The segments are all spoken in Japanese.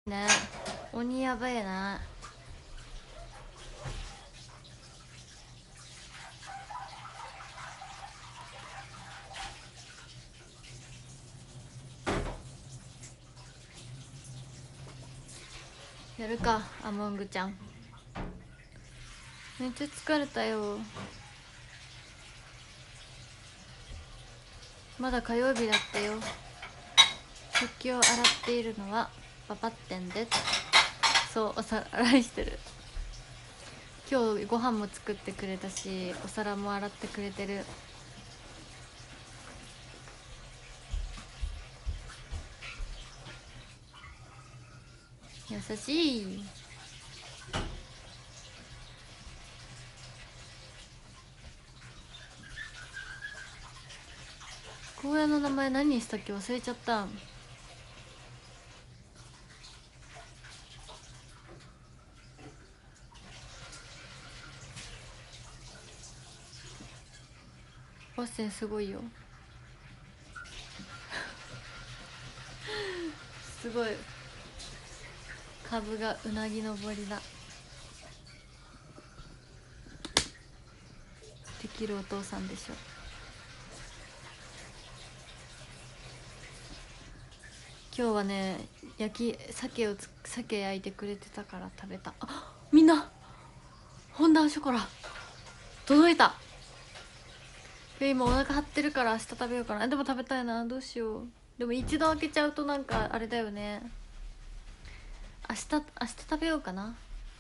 ね、鬼やばいな。やるか、アモングちゃん。めっちゃ疲れたよ。まだ火曜日だったよ。食器を洗っているのはパパってんです。そう、お皿洗いしてる。今日ご飯も作ってくれたし、お皿も洗ってくれてる。優しい。公園の名前何にしたっけ、忘れちゃった。ワッセンすごいよ。すごい。株がうなぎ登りだ。できるお父さんでしょ。今日はね、鮭焼いてくれてたから食べた。あ、みんなフォンダンショコラ届いた。今お腹張ってるから明日食べようかな。でも食べたいな、どうしよう。でも一度開けちゃうとなんかあれだよね。明日食べようかな。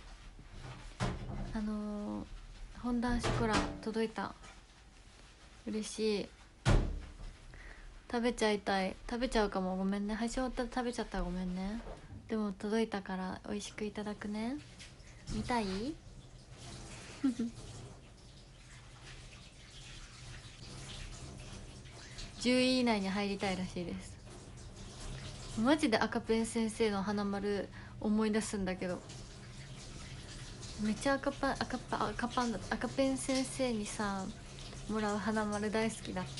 フォンダンショコラ届いた。嬉しい。食べちゃいたい。食べちゃうかも。ごめんね、配信終わったら食べちゃったらごめんね。でも届いたから美味しくいただくね。見たい10位以内に入りたいらしいです。マジで赤ペン先生の花丸思い出すんだけど、めっちゃ赤ペン先生にさもらう花丸大好きだった。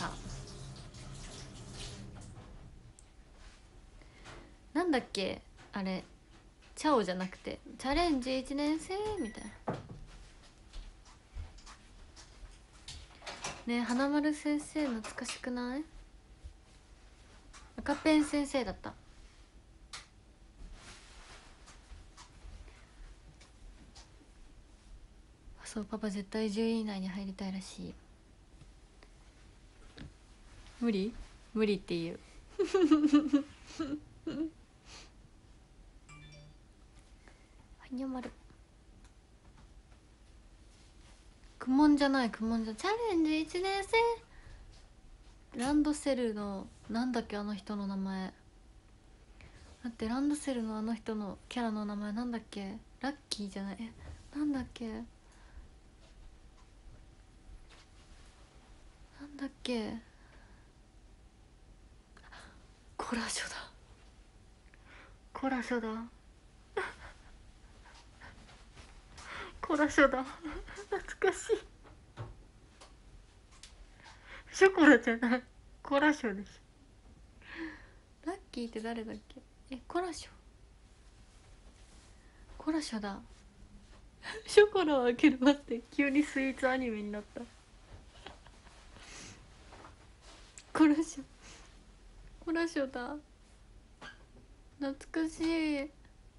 なんだっけあれ、チャオじゃなくてチャレンジ1年生みたいなね。花丸先生懐かしくない？赤ペン先生だった。そう、パパ絶対10位以内に入りたいらしい。無理無理っていうはにゃまる。くもんじゃない、くもんじゃチャレンジ1年生。ランドセルのなんだっけ、あの人の名前。だってランドセルのあの人のキャラの名前なんだっけ。ラッキーじゃない、なんだっけ、なんだっけ。コラショだ、コラショだ、コラショだ懐かしい。ショコラじゃない、コラショです。ラッキーって誰だっけ。コラショ、コラショだ。ショコラを開ける。待って、急にスイーツアニメになった。コラショ、コラショだ。懐かしい。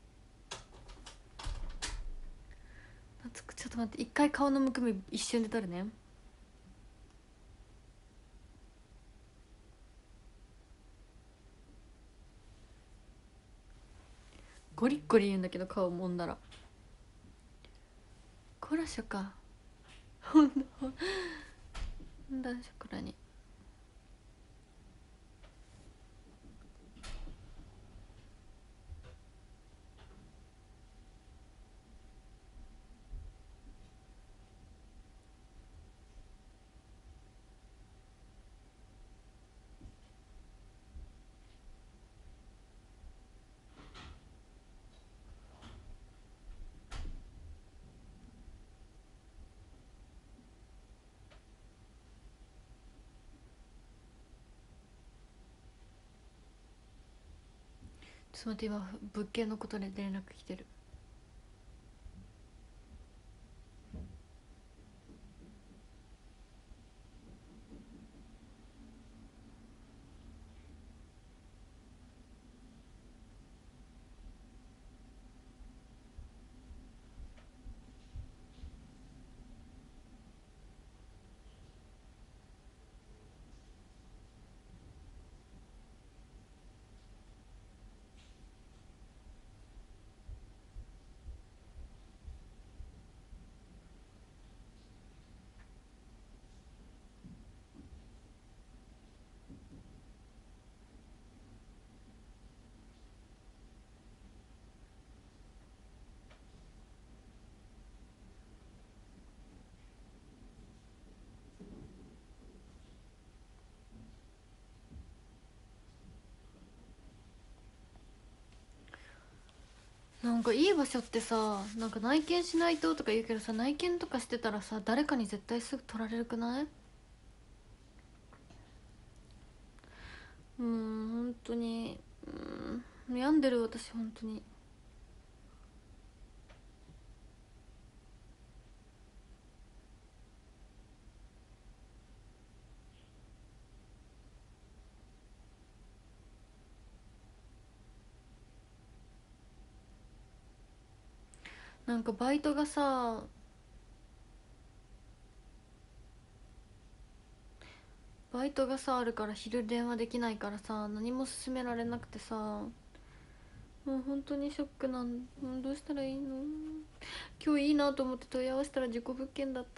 ちょっと待って、一回顔のむくみ一瞬で取るね。ゴリッゴリ言うんだけど顔もんだら。コラショか。ほんだショコラに。 ちょっと待って、今物件のことで連絡来てる。なんかいい場所ってさ、なんか内見しないととか言うけどさ、内見とかしてたらさ、誰かに絶対すぐ取られるくない？本当に悩んでる私本当に。なんかバイトがさあるから昼電話できないからさ、何も勧められなくてさ、もう本当にショックどうしたらいいの？今日いいなと思って問い合わせたら事故物件だった。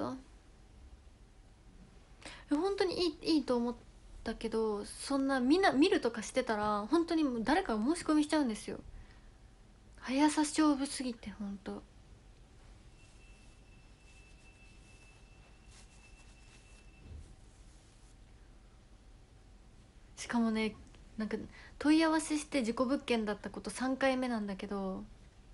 本当にいいと思ったけど、そんなみんな見るとかしてたら本当にもう誰かが申し込みしちゃうんですよ。速さ勝負すぎて本当。しかもね、なんか問い合わせして事故物件だったこと3回目なんだけど、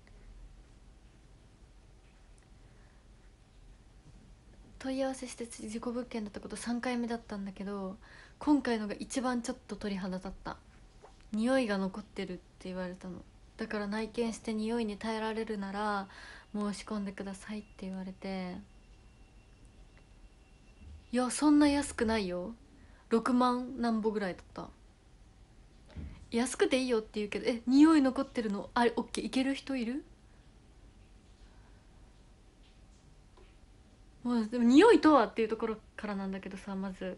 問い合わせして事故物件だったこと3回目だったんだけど、今回のが一番ちょっと鳥肌立った。匂いが残ってるって言われたの。だから内見して匂いに耐えられるなら申し込んでくださいって言われて、いやそんな安くないよ、6万なんぼぐらいだった。安くていいよって言うけど、匂い残ってるのあれオッケーいける人いる？もうでも匂いとはっていうところからなんだけどさ、まず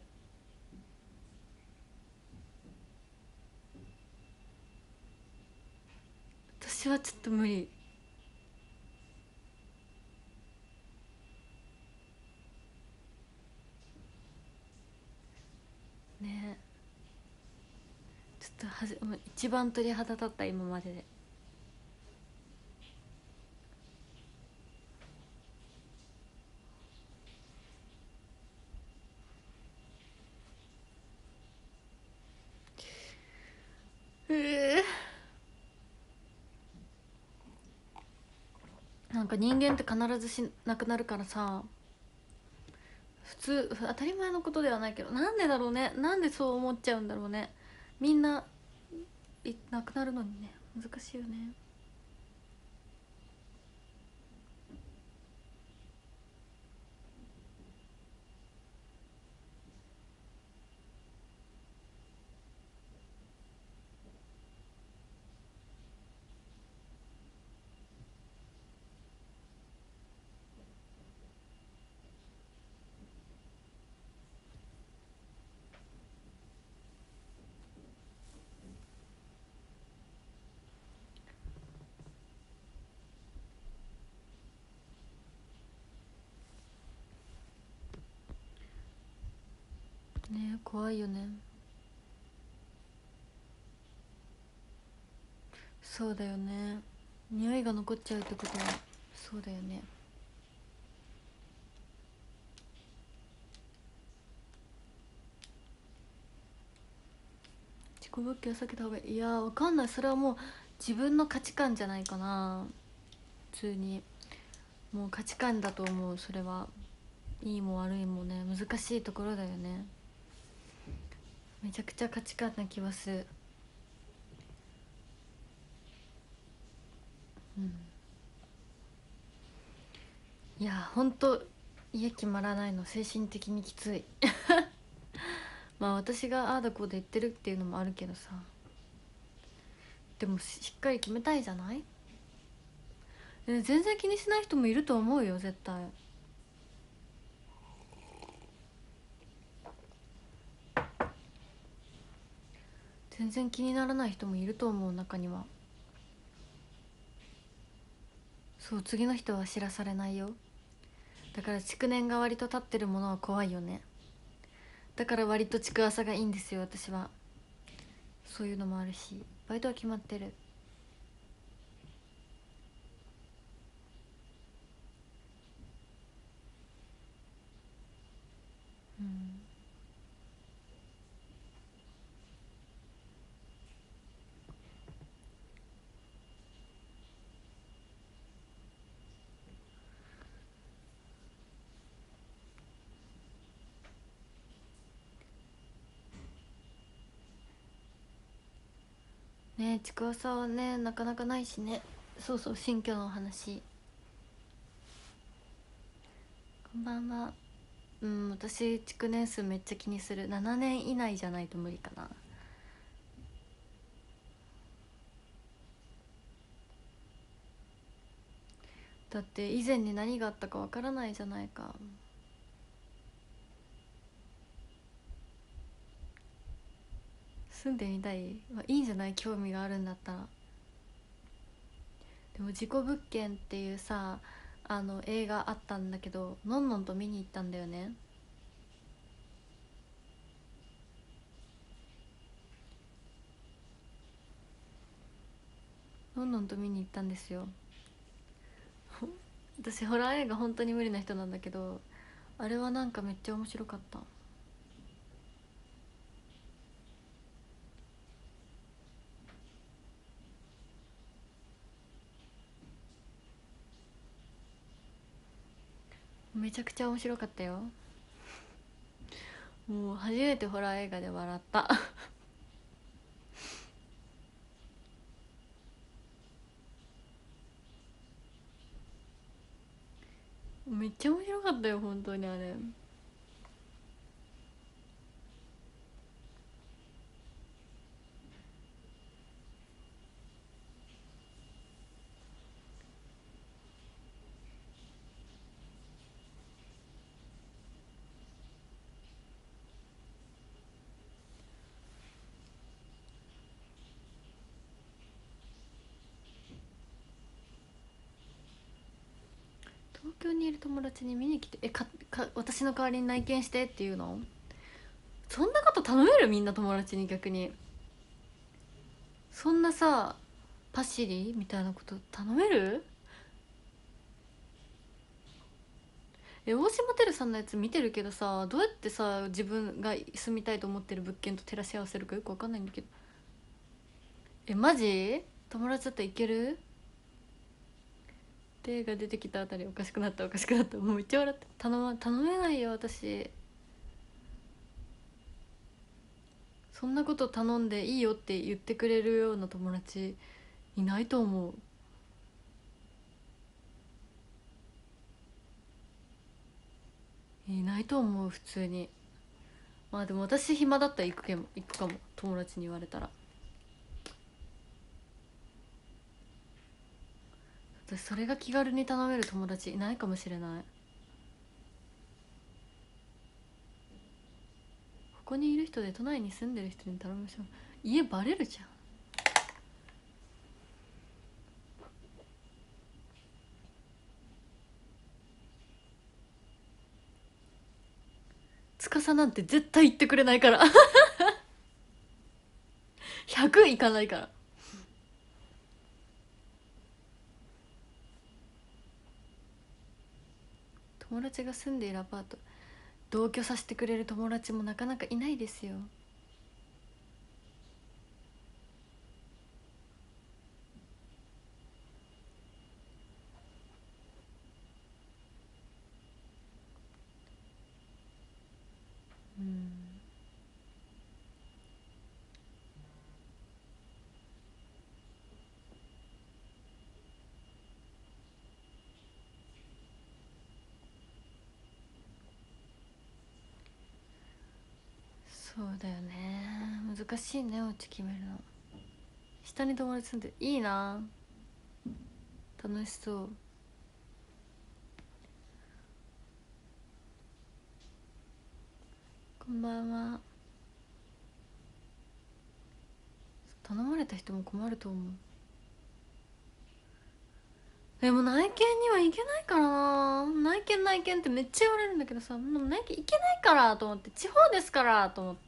私はちょっと無理ね。ちょっともう一番鳥肌立った今までで。なんか人間って必ずしなくなるからさ、普通当たり前のことではないけど、なんでだろうね、なんでそう思っちゃうんだろうね。みんないなくなるのにね、難しいよね。ね、怖いよね。そうだよね、匂いが残っちゃうってことはそうだよね。自己物件を避けた方がいい。いやーわかんない、それはもう自分の価値観じゃないかな。普通にもう価値観だと思う。それはいいも悪いもね、難しいところだよね。めちゃくちゃ価値観な気はする。 いやほんと家決まらないの精神的にきついまあ私がああだこうで言ってるっていうのもあるけどさ、でもしっかり決めたいじゃない。全然気にしない人もいると思うよ絶対。全然気にならない人もいると思う中には。そう、次の人は知らされないよ。だから築年が割と経ってるものは怖いよね。だから割と築浅がいいんですよ私は。そういうのもあるし、バイトは決まってる。うん。ねえ築浅はねなかなかないしね。そうそう、新居のお話。こんばんは。うん、私築年数めっちゃ気にする。7年以内じゃないと無理かな。だって以前に何があったかわからないじゃないか。住んでみたい、まあ、いいんじゃない、興味があるんだったら。でも事故物件っていうさ、映画あったんだけど、のんのんと見に行ったんだよね。のんのんと見に行ったんですよ。私ホラー映画本当に無理な人なんだけど、あれはなんかめっちゃ面白かった。めちゃくちゃ面白かったよ。もう初めてホラー映画で笑っためっちゃ面白かったよ本当にあれ。東京にいる友達に見に来て、私の代わりに内見してっていうの。そんなこと頼める？みんな友達に逆にそんなさ、パシリみたいなこと頼める？大島てるさんのやつ見てるけどさ、どうやってさ自分が住みたいと思ってる物件と照らし合わせるかよく分かんないんだけど。マジ友達だったらいける？手が出てきたあたりおかしくなったおかしくなった、もうめっちゃ笑って。頼めないよ私。そんなこと頼んでいいよって言ってくれるような友達いないと思う。いないと思う普通に。まあでも私暇だったら行くかも、友達に言われたら。私それが気軽に頼める友達いないかもしれない。ここにいる人で都内に住んでる人に頼みましょう。家バレるじゃん。司なんて絶対言ってくれないから100いかないから。友達が住んでいるアパート同居させてくれる友達もなかなかいないですよ。うん。 そうだよね、難しいねお家決めるの。下に友達住んでいいな、楽しそう。こんばんは。頼まれた人も困ると思う。でも内見には行けないからな。内見ってめっちゃ言われるんだけどさ、でも内見行けないからと思って、地方ですからと思って。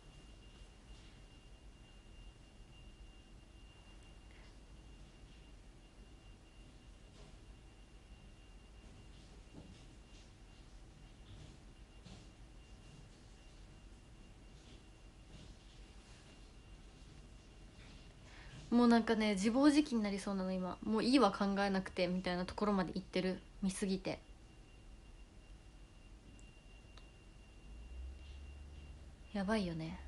もうなんかね、自暴自棄になりそうなの今。もういいわ考えなくてみたいなところまで行ってる、見すぎて。やばいよね。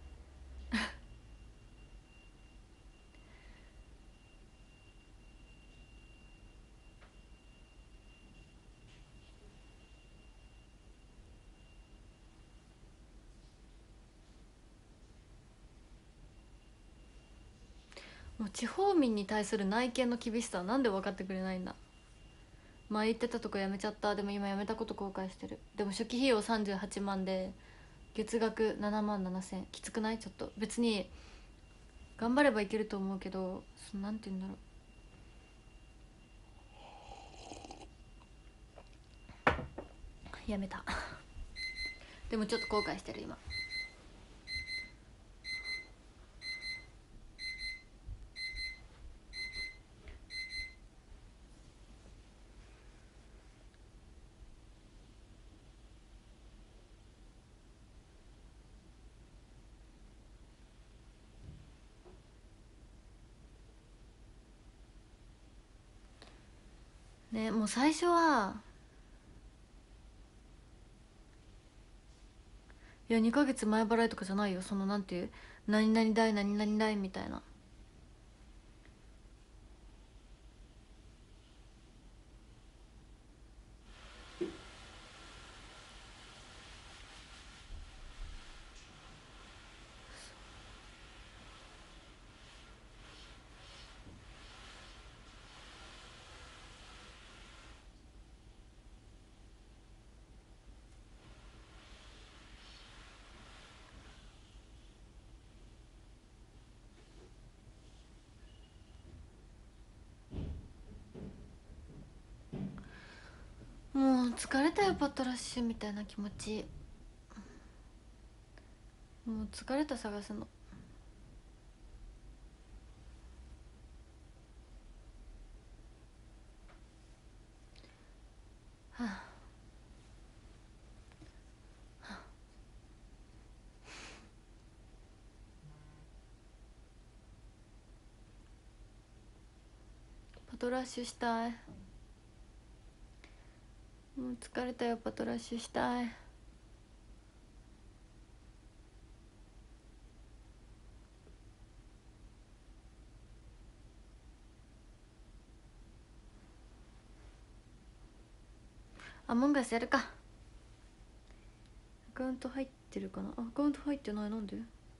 もう地方民に対する内見の厳しさはなんで分かってくれないんだ。前言ってたとこ辞めちゃった。でも今辞めたこと後悔してる。でも初期費用38万で月額7万7千、きつくない？ちょっと別に頑張ればいけると思うけど、なんて言うんだろう、やめた。でもちょっと後悔してる今。ね、もう最初はいや2ヶ月前払いとかじゃないよ。そのなんていう、何々代何々代みたいな。もう疲れたよパトラッシュみたいな気持ち。もう疲れた探すの。はあ、パトラッシュしたい。もう疲れたよパトラッシュしたい。アモンガスやるか。アカウント入ってるかな。アカウント入ってない。なんで？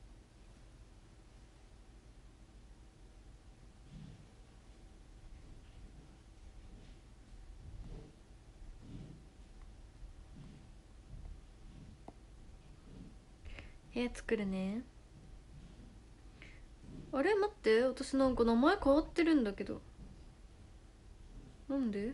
部屋作るね。あれ待って、私なんか名前変わってるんだけど。なんで？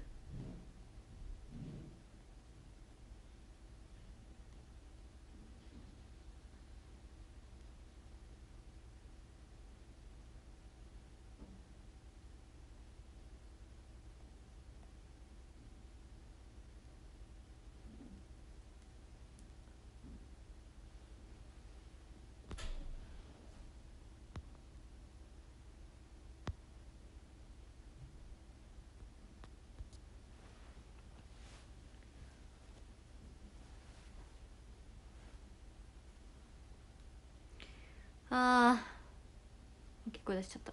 あー、大きい声出しちゃった。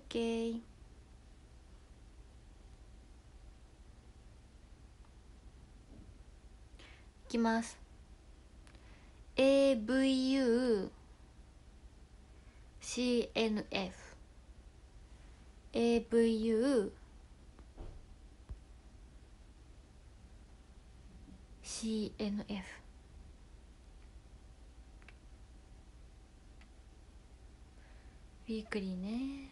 ケー。いきます。 AVU CNF AVU CNF ウィークリーね。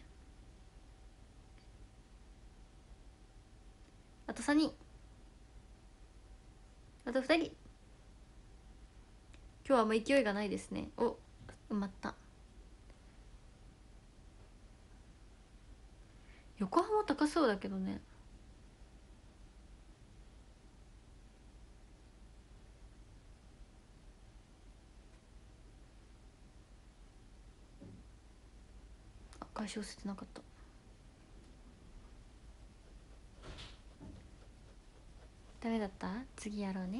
あと3人、あと2人。今日はあんま勢いがないですね。お、埋まった。横浜高そうだけどね。あ、解消せてなかった。ダメだった。次やろうね。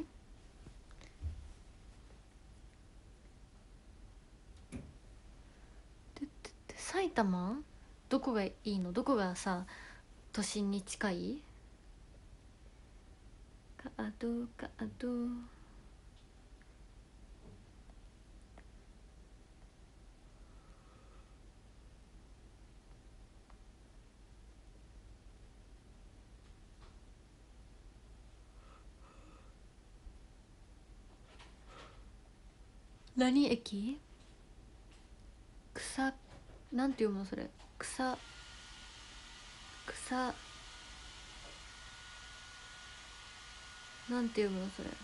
埼玉どこがいいの？どこがさ都心に近い？カードカード。何駅？草、なんて読むのそれ。草なんて読むのそれ。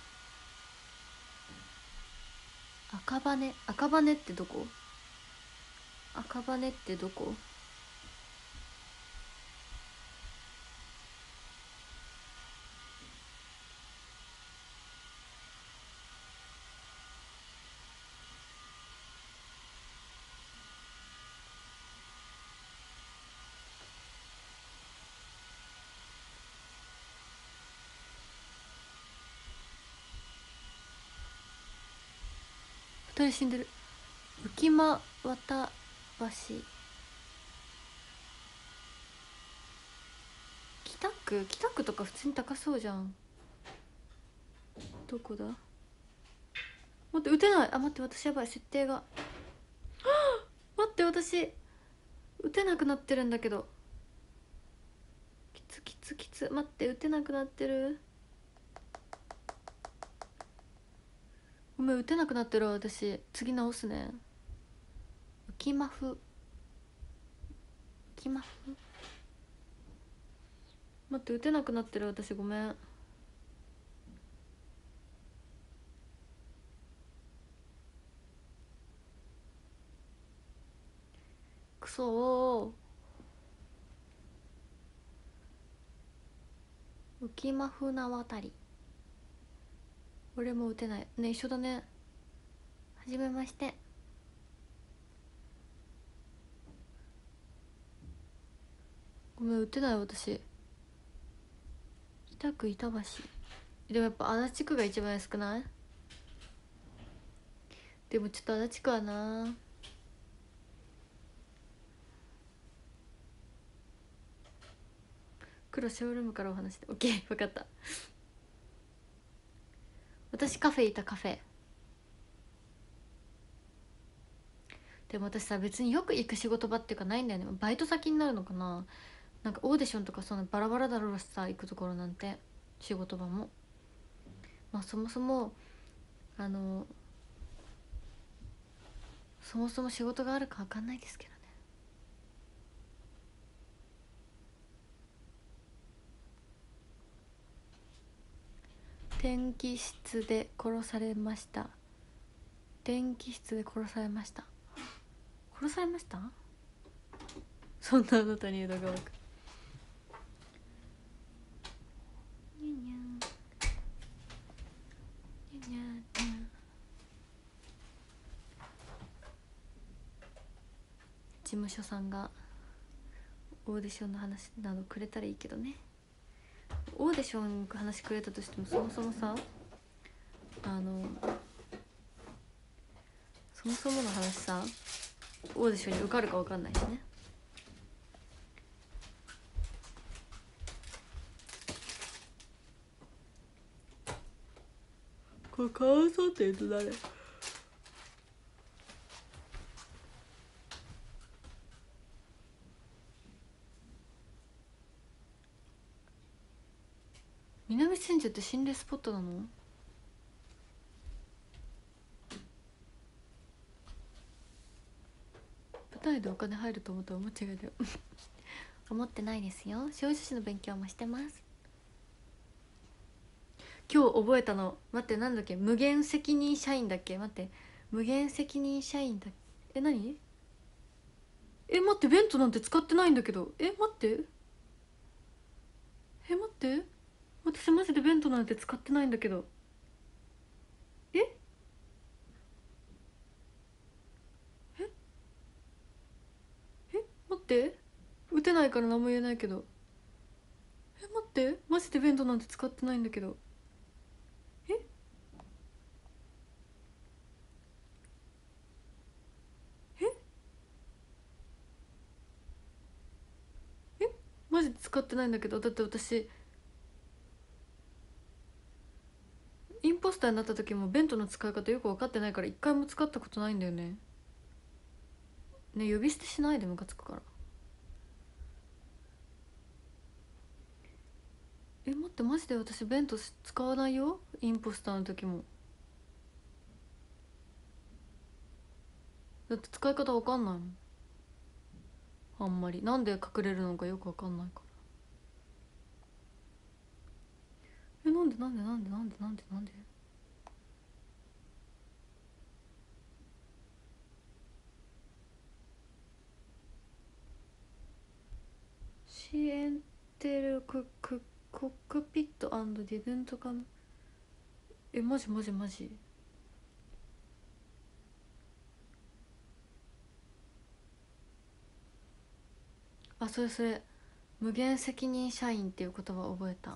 赤羽ってどこ？赤羽ってどこ？二人死んでる。浮間渡橋。北区とか普通に高そうじゃん。どこだ？待って、打てない。あ、待って、私やばい、設定が待って、私打てなくなってるんだけど。きつ待って、打てなくなってる。ごめん、打てなくなってる。私次直すね。浮間ふ待って、打てなくなってる。私ごめん。くそー。浮間船渡り。俺も打てないね。一緒だね。はじめまして。ごめん、打てない私。北区板橋。でもやっぱ足立区が一番安くない？でもちょっと足立区はな。黒ショールームからお話して。オッケー、分かった。私カフェいた。カフェでも私さ、別によく行く仕事場っていうかないんだよね。バイト先になるのかな。なんかオーディションとかそのバラバラだろうしさ、行くところなんて。仕事場もまあそもそもあのそもそも仕事があるか分かんないですけどね。電気室で殺されました。電気室で殺されました。殺されました。そんなあなたに枝が湧く。にゃにゃにゃにゃにゃ。事務所さんがオーディションの話などくれたらいいけどね。オーディションの話くれたとしても、そもそもさ、そもそもの話さ、オーディションに受かるか分かんないしね。 これかわいそうって言うと誰？南千住って心霊スポットなの？舞台でお金入ると思ったら間違いだよ思ってないですよ。司法書士の勉強もしてます。今日覚えたの、待って、なんだっけ、無限責任社員だっけ、待って、無限責任社員だっけ、何？待って、ベントなんて使ってないんだけど。待って、待って、私マジでベントなんて使ってないんだけど。ええ待って、打てないから何も言えないけど。待って、マジでベントなんて使ってないんだけど。えマジで使ってないんだけど。だって私インポスターになった時もベントの使い方よく分かってないから一回も使ったことないんだよね。ね、呼び捨てしないで、ムカつくから。待って、マジで私ベント使わないよ、インポスターの時も。だって使い方分かんないもん。あんまりなんで隠れるのかよく分かんないから。なんでシエンテルコックピットディベントかな。マジマジマジ。あ、それ無限責任社員っていう言葉覚えた。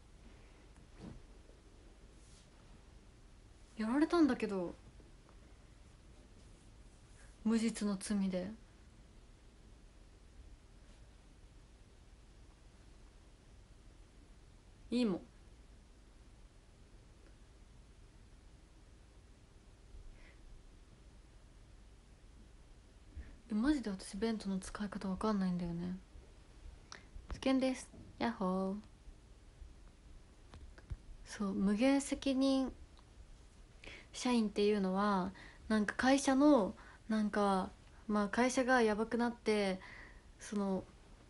やられたんだけど、無実の罪で。いいもん。マジで私ベントの使い方わかんないんだよね。危険です。ヤッホー。そう、無限責任社員っていうのはなんか会社のなんか、まあ会社がやばくなって、その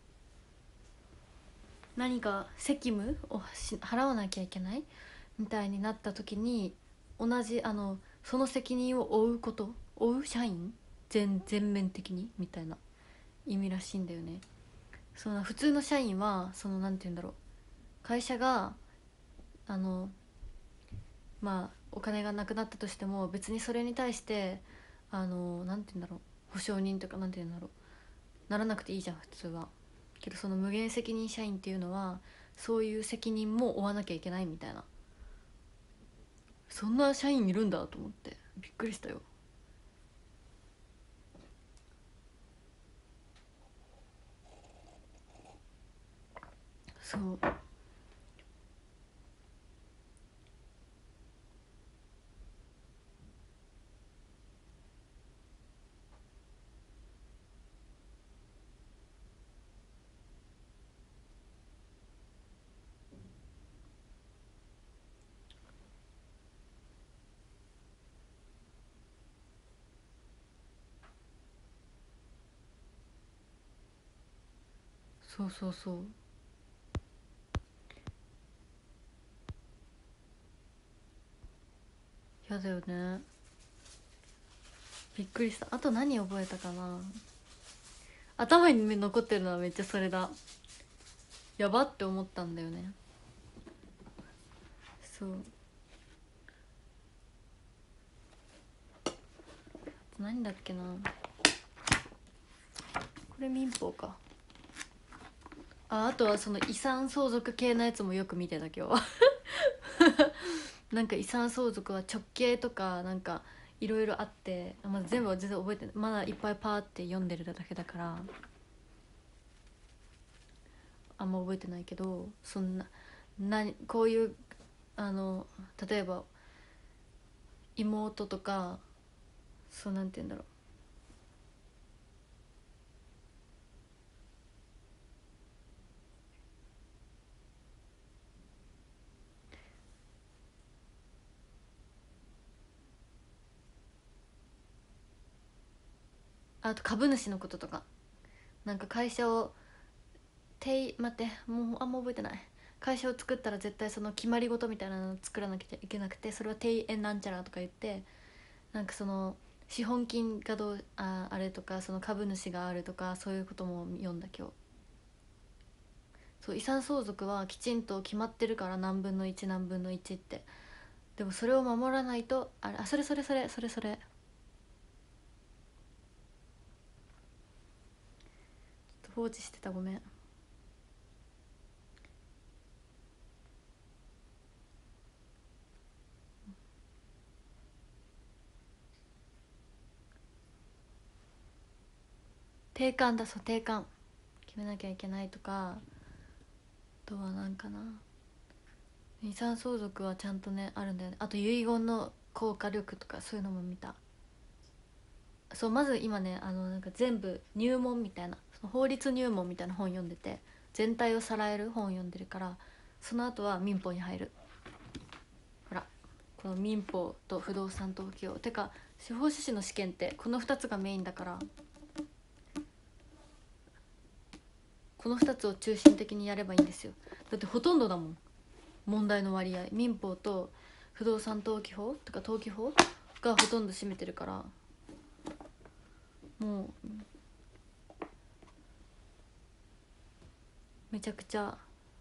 何か責務を払わなきゃいけないみたいになった時に、同じその責任を負う社員、全面的にみたいな意味らしいんだよね。その普通の社員はなんて言うんだろう、会社があのまあお金がなくなったとしても別にそれに対してなんて言うんだろう、保証人とかなんて言うんだろう、ならなくていいじゃん普通は。けどその無限責任社員っていうのはそういう責任も負わなきゃいけないみたいな。そんな社員いるんだと思ってびっくりしたよ。そうそう。やだよね。びっくりした。あと何覚えたかな。頭に残ってるのはめっちゃそれだ。やばって思ったんだよね。そう。何だっけな、これ民法か。あとはその遺産相続系のやつもよく見てた今日なんか遺産相続は直系とかなんかいろいろあって、まあ、全部は全然覚えてない、まだいっぱいパーって読んでるだけだからあんま覚えてないけど、こういう例えば妹とか、そうなんて言うんだろう、あと株主のこととか、なんか会社を待って、もうあんま覚えてない。会社を作ったら絶対その決まり事みたいなのを作らなきゃいけなくて、それは定円なんちゃらとか言って、なんかその資本金があれとか、その株主があるとか、そういうことも読んだ今日。そう遺産相続はきちんと決まってるから、何分の1何分の1って。でもそれを守らないと、それ放置してた、ごめん。定款だ、そう定款決めなきゃいけないとか。あとはなんかな、遺産相続はちゃんとねあるんだよね。あと遺言の効果力とか、そういうのも見た。そう、まず今ね、なんか全部入門みたいな、その法律入門みたいな本読んでて、全体をさらえる本読んでるから、その後は民法に入る。ほら、この民法と不動産登記法てか、司法書士の試験ってこの2つがメインだから、この2つを中心的にやればいいんですよ。だってほとんどだもん、問題の割合。民法と不動産登記法とか登記法がほとんど占めてるから、もうめちゃくちゃ。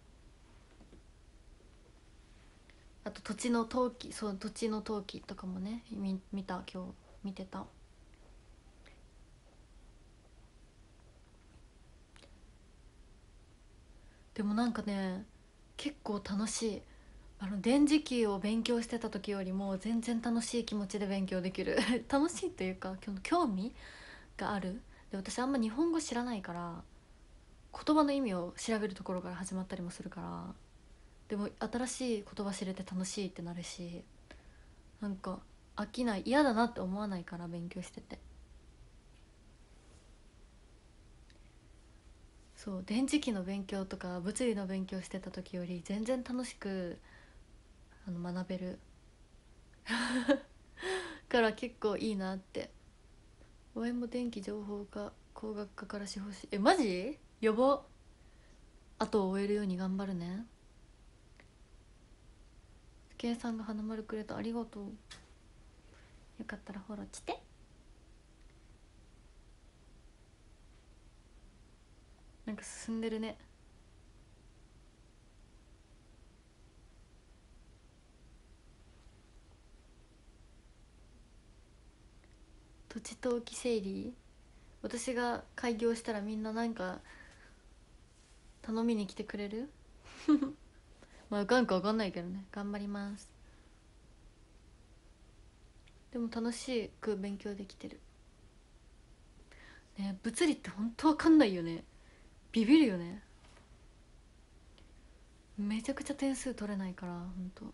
あと土地の登記、そう土地の登記とかもね、見た、今日見てた。でもなんかね、結構楽しい。電磁気を勉強してた時よりも全然楽しい気持ちで勉強できる楽しいというか、興味がある。で、私あんま日本語知らないから、言葉の意味を調べるところから始まったりもするから、でも新しい言葉知れて楽しいってなるし、なんか飽きない、嫌だなって思わないから、勉強してて。そう、電磁気の勉強とか物理の勉強してた時より全然楽しく学べるから結構いいなって。応援も電気情報科工学科から司法士、マジやば。あとを終えるように頑張るね。計さんが花丸くれた、ありがとう。よかったらフォローして。なんか進んでるね。土地登記整理、私が開業したらみんななんか頼みに来てくれるまあ受かんか分かんないけどね、頑張ります。でも楽しく勉強できてるね。物理って本当分かんないよね。ビビるよね。めちゃくちゃ点数取れないから、本当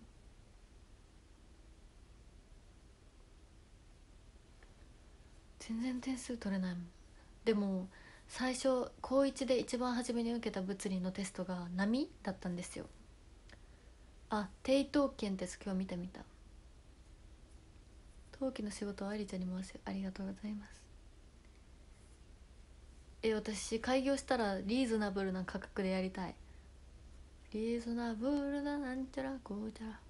全然点数取れないもん。でも最初高1で一番初めに受けた物理のテストが波だったんですよ。あ、抵当権です。今日見た見た。登記の仕事はありちゃんに回すよ。ありがとうございます。私開業したらリーズナブルな価格でやりたい。リーズナブルななんちゃらこうちゃら。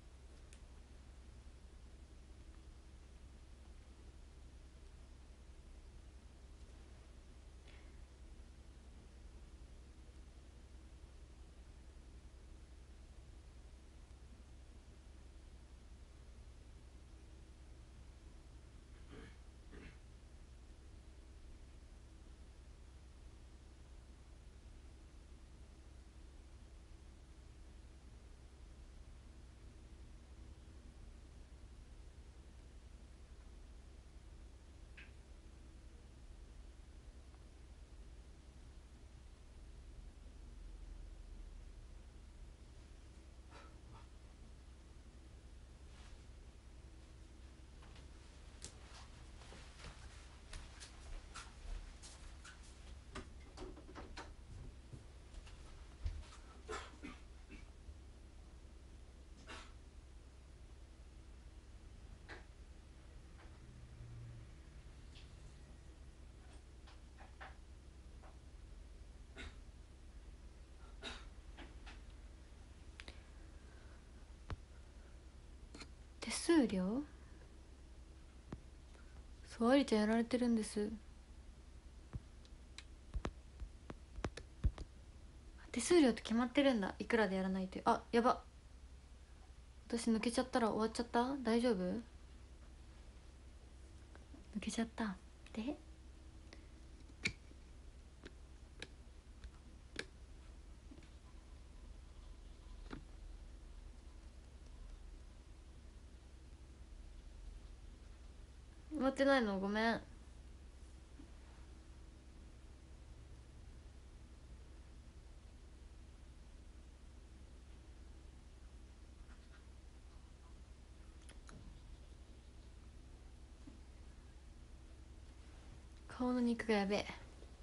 数料、そう、ありちゃんやられてるんです。手数料って決まってるんだ、いくらでやらないと。あ、やば、私抜けちゃったら終わっちゃった。大丈夫？抜けちゃった。で終わってないの？ごめん。顔の肉がやべえ。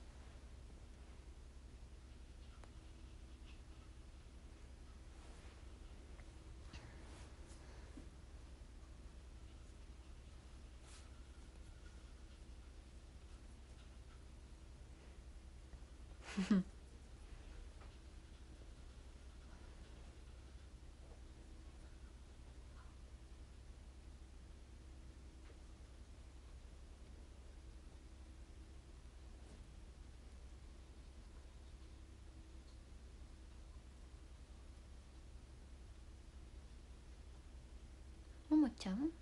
ももちゃん、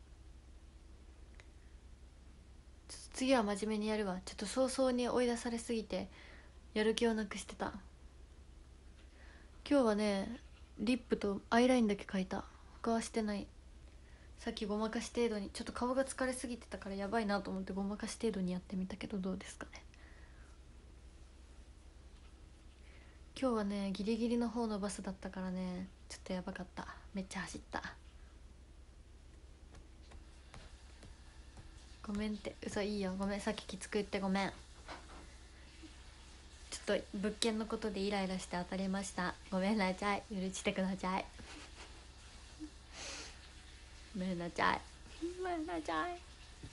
次は真面目にやるわ。ちょっと早々に追い出されすぎてやる気をなくしてた。今日はね、リップとアイラインだけ描いた。他はしてない。さっきごまかし程度に、ちょっと顔が疲れすぎてたからやばいなと思ってごまかし程度にやってみたけど、どうですかね。今日はねギリギリの方のバスだったからね、ちょっとやばかった。めっちゃ走った。ごめんって。嘘、いいよ、ごめん、さっききつく言ってごめん。ちょっと物件のことでイライラして当たりました。ごめんなさい、許してください。ごめんなさい、ごめんなさい。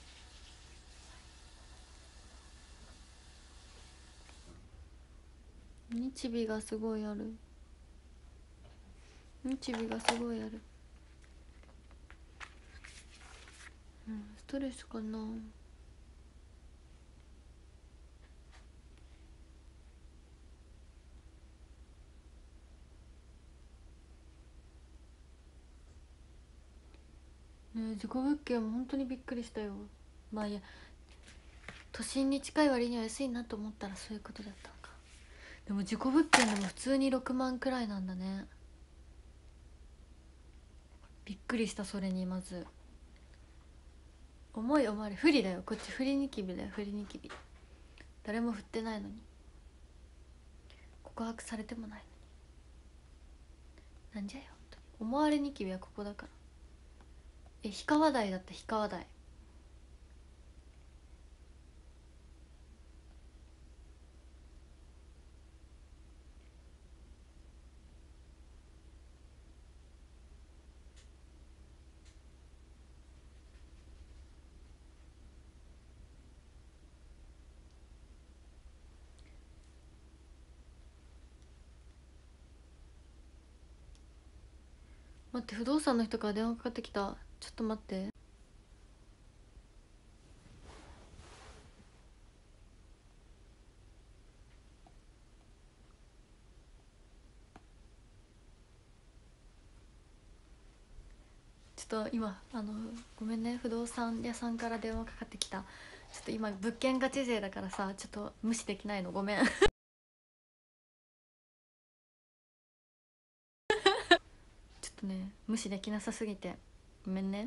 日々がすごいある。日々がすごいある。ストレスかな。ね、事故物件も本当にびっくりしたよ。まあいや、都心に近い割には安いなと思ったらそういうことだったのか。でも事故物件でも普通に6万くらいなんだね。びっくりした。それにまず思い思われ不利だよ。こっち振りニキビだよ、振りニキビ。誰も振ってないのに、告白されてもないのに。なんじゃよ、本当に。思われニキビはここだから。氷川台だった、氷川台。待って、不動産の人から電話かかってきた。ちょっと待って。ちょっと今ごめんね、不動産屋さんから電話かかってきた。ちょっと今物件ガチ勢だからさ、ちょっと無視できないの、ごめん。ちょっとね無視できなさすぎてごめんね。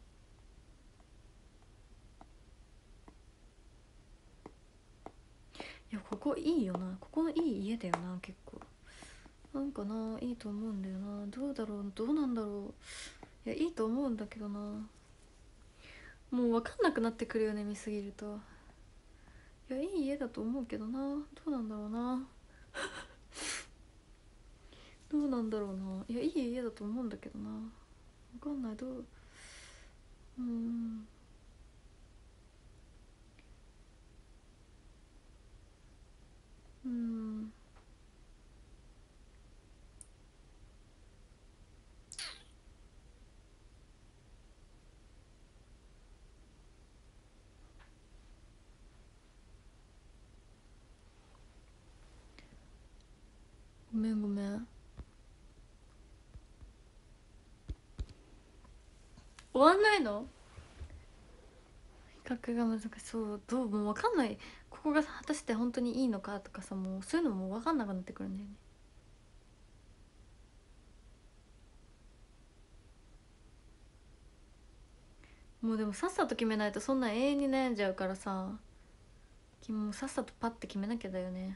いや、ここいいよな。ここいい家だよな。結構なんかな、いいと思うんだよな。どうだろう、どうなんだろう。いや、いいと思うんだけどな。もう分かんなくなってくるよね、見すぎると。いや、いい家だと思うけどな。どうなんだろうな。どうなんだろうな。いや、いい家だと思うんだけどな。分かんない。どう、うん、うん、 めんごめん。終わんないの？比較が難しい。そう、どうもう分かんない。ここが果たして本当にいいのかとかさ、もうそういうのも分かんなくなってくるんだよね。もうでもさっさと決めないとそんな永遠に悩んじゃうからさ、もうさっさとパッて決めなきゃだよね。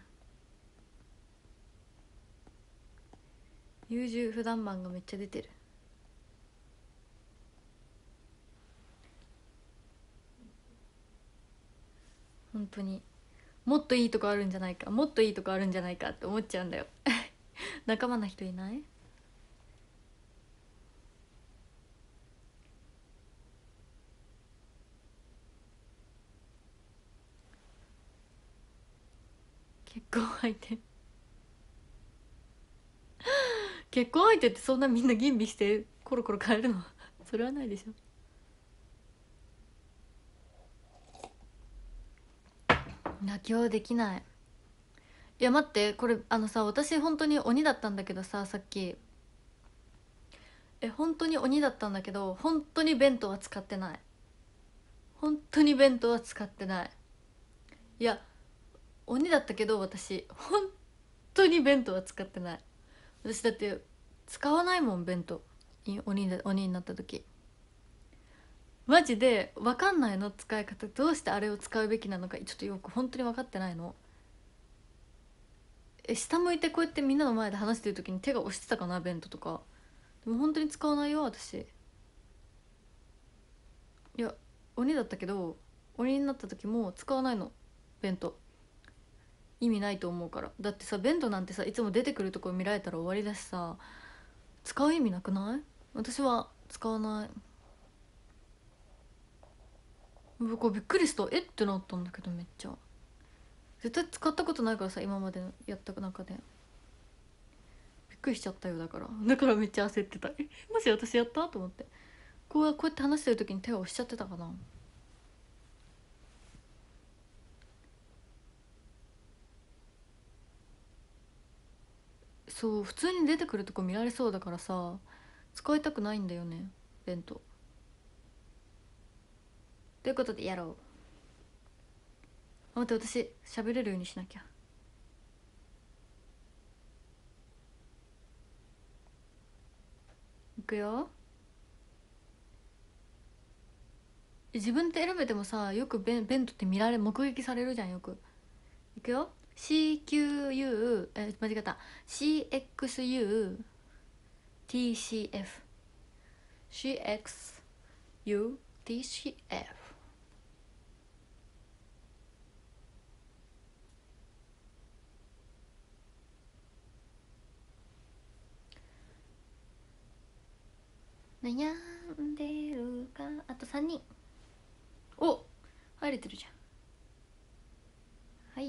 優柔不断マンがめっちゃ出てる。本当にもっといいとこあるんじゃないか、もっといいとこあるんじゃないかって思っちゃうんだよ。仲間な人いない？結婚相手。結婚相手ってそんなみんな吟味してコロコロ変えるの？それはないでしょ。妥協できない。いや待って、これさ、私本当に鬼だったんだけどさ、さっき本当に鬼だったんだけど、本当に弁当は使ってない。本当に弁当は使ってない。いや鬼だったけど私本当に弁当は使ってない。私だって使わないもん弁当。鬼になった時マジで分かんないの、使い方。どうしてあれを使うべきなのかちょっとよく本当に分かってないの。下向いてこうやってみんなの前で話してる時に手が押してたかな、弁当とか。でも本当に使わないよ私。いや鬼だったけど鬼になった時も使わないの弁当。意味ないと思うから。だってさ、弁当なんてさいつも出てくるところ見られたら終わりだしさ、使う意味なくない？私は使わない。僕びっくりした。ってなったんだけど、めっちゃ絶対使ったことないからさ、今までやった中で。びっくりしちゃったよ。だからめっちゃ焦ってた。もし私やったと思って。こうやって話してる時に手を押しちゃってたかな。そう、普通に出てくるとこ見られそうだからさ、使いたくないんだよね弁当。ということでやろう。待って、私喋れるようにしなきゃ。いくよ。自分って選べてもさ、よく弁当って目撃されるじゃんよく。いくよ。CQU 間違った。CXU TCF CXU TCF。 悩んでるか。あと3人。お、入れてるじゃん。はい、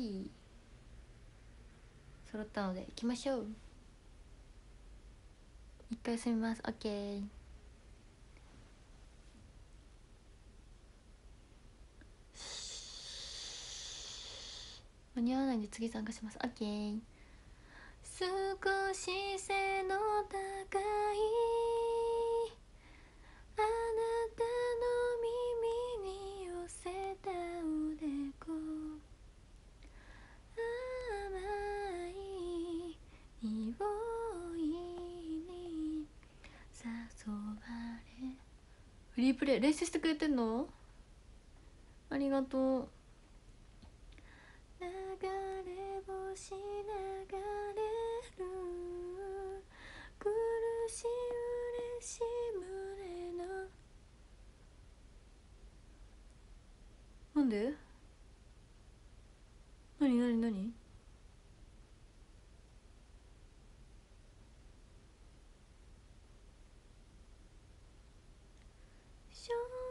揃ったので行きましょう。一回休みます。 OK。 間に合わないんで次参加します。 OK。 少し背の高いあなたの耳に寄せたおでこ、甘い匂いに誘われ。フリープレイ練習してくれてんの？ありがとう。流れ星流れる苦しい嬉しい胸の。なんで？何？将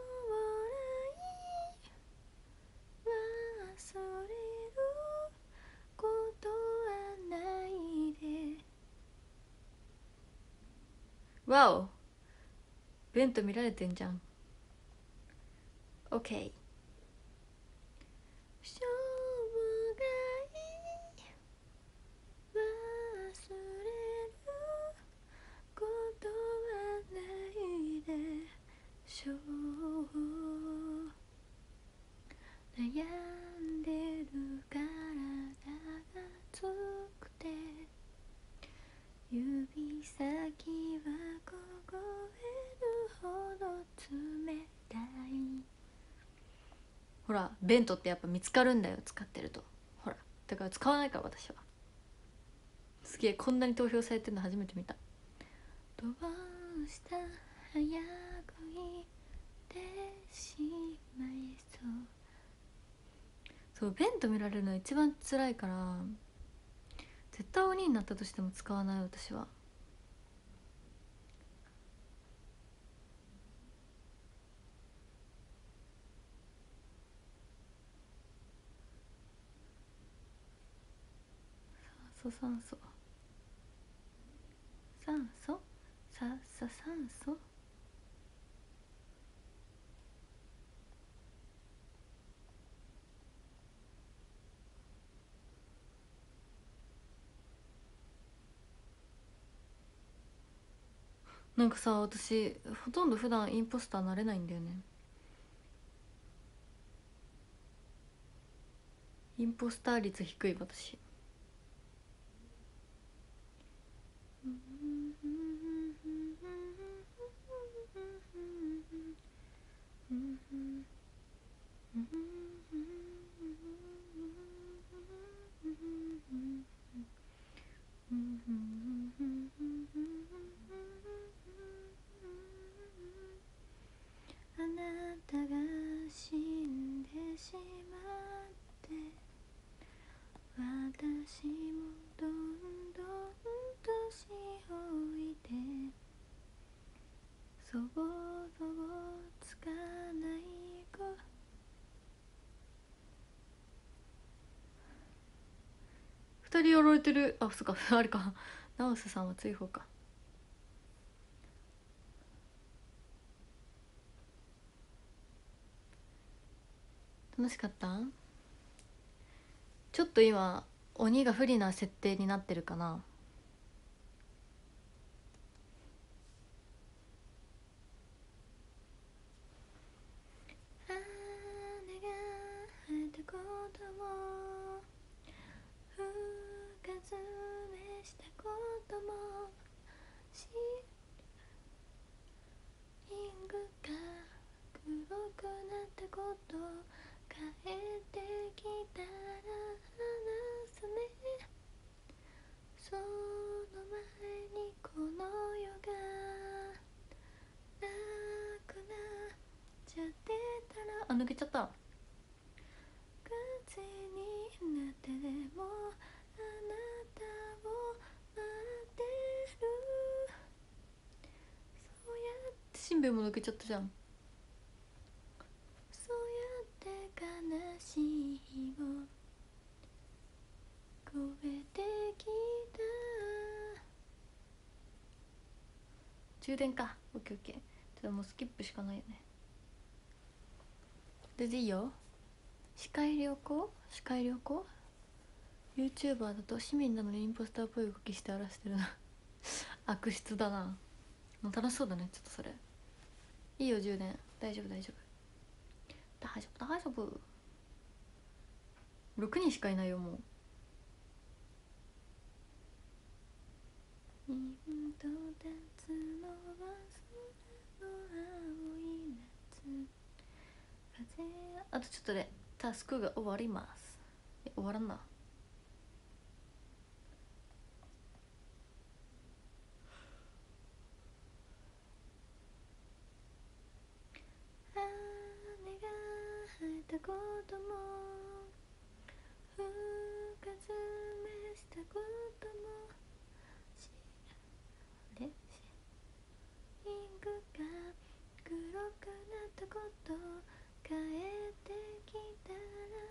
来忘れることはないで。わお、ベント見られてんじゃん。 OK。 生涯忘ほらベントってやっぱ見つかるんだよ使ってると。ほらだから使わないから私は。すげえこんなに投票されてるの初めて見た。どうした早く行ってしまいそう。そうベント見られるのが一番辛いから、絶対鬼になったとしても使わない私は。酸素酸素酸素ささ酸素。なんかさ私ほとんど普段インポスターなれないんだよね。インポスター率低い私。あなたが死んでしまって私もどんどん年老いて想像つかない子。二人やられてる。あ、そっかあれかナオスさんは強い方か。楽しかった。ちょっと今鬼が不利な設定になってるかな。羽が生えたことも深爪したこともリングが黒くなったこと帰ってきたら話すね。その前にこの世がなくなっちゃってたら。あ、抜けちゃった。口になってでもあなたを待ってる。そうやってしんべヱも抜けちゃったじゃん。そうやって悲しい日を越えてきた。充電か。オッケーオッケー。ちょっともうスキップしかないよね。でいいよ。視界良好。視界良好。 YouTuber だと市民なのにインポスターっぽい動きして荒らしてるな悪質だな。楽しそうだね。ちょっとそれいいよ。充電大丈夫大丈夫大丈夫大丈夫。6人しかいないよもう。インド立つのは空の青い夏風。あとちょっとでタスクが終わります。終わらんな。羽が生えたことも深爪したこともあれリングが黒くなったこと帰ってきたら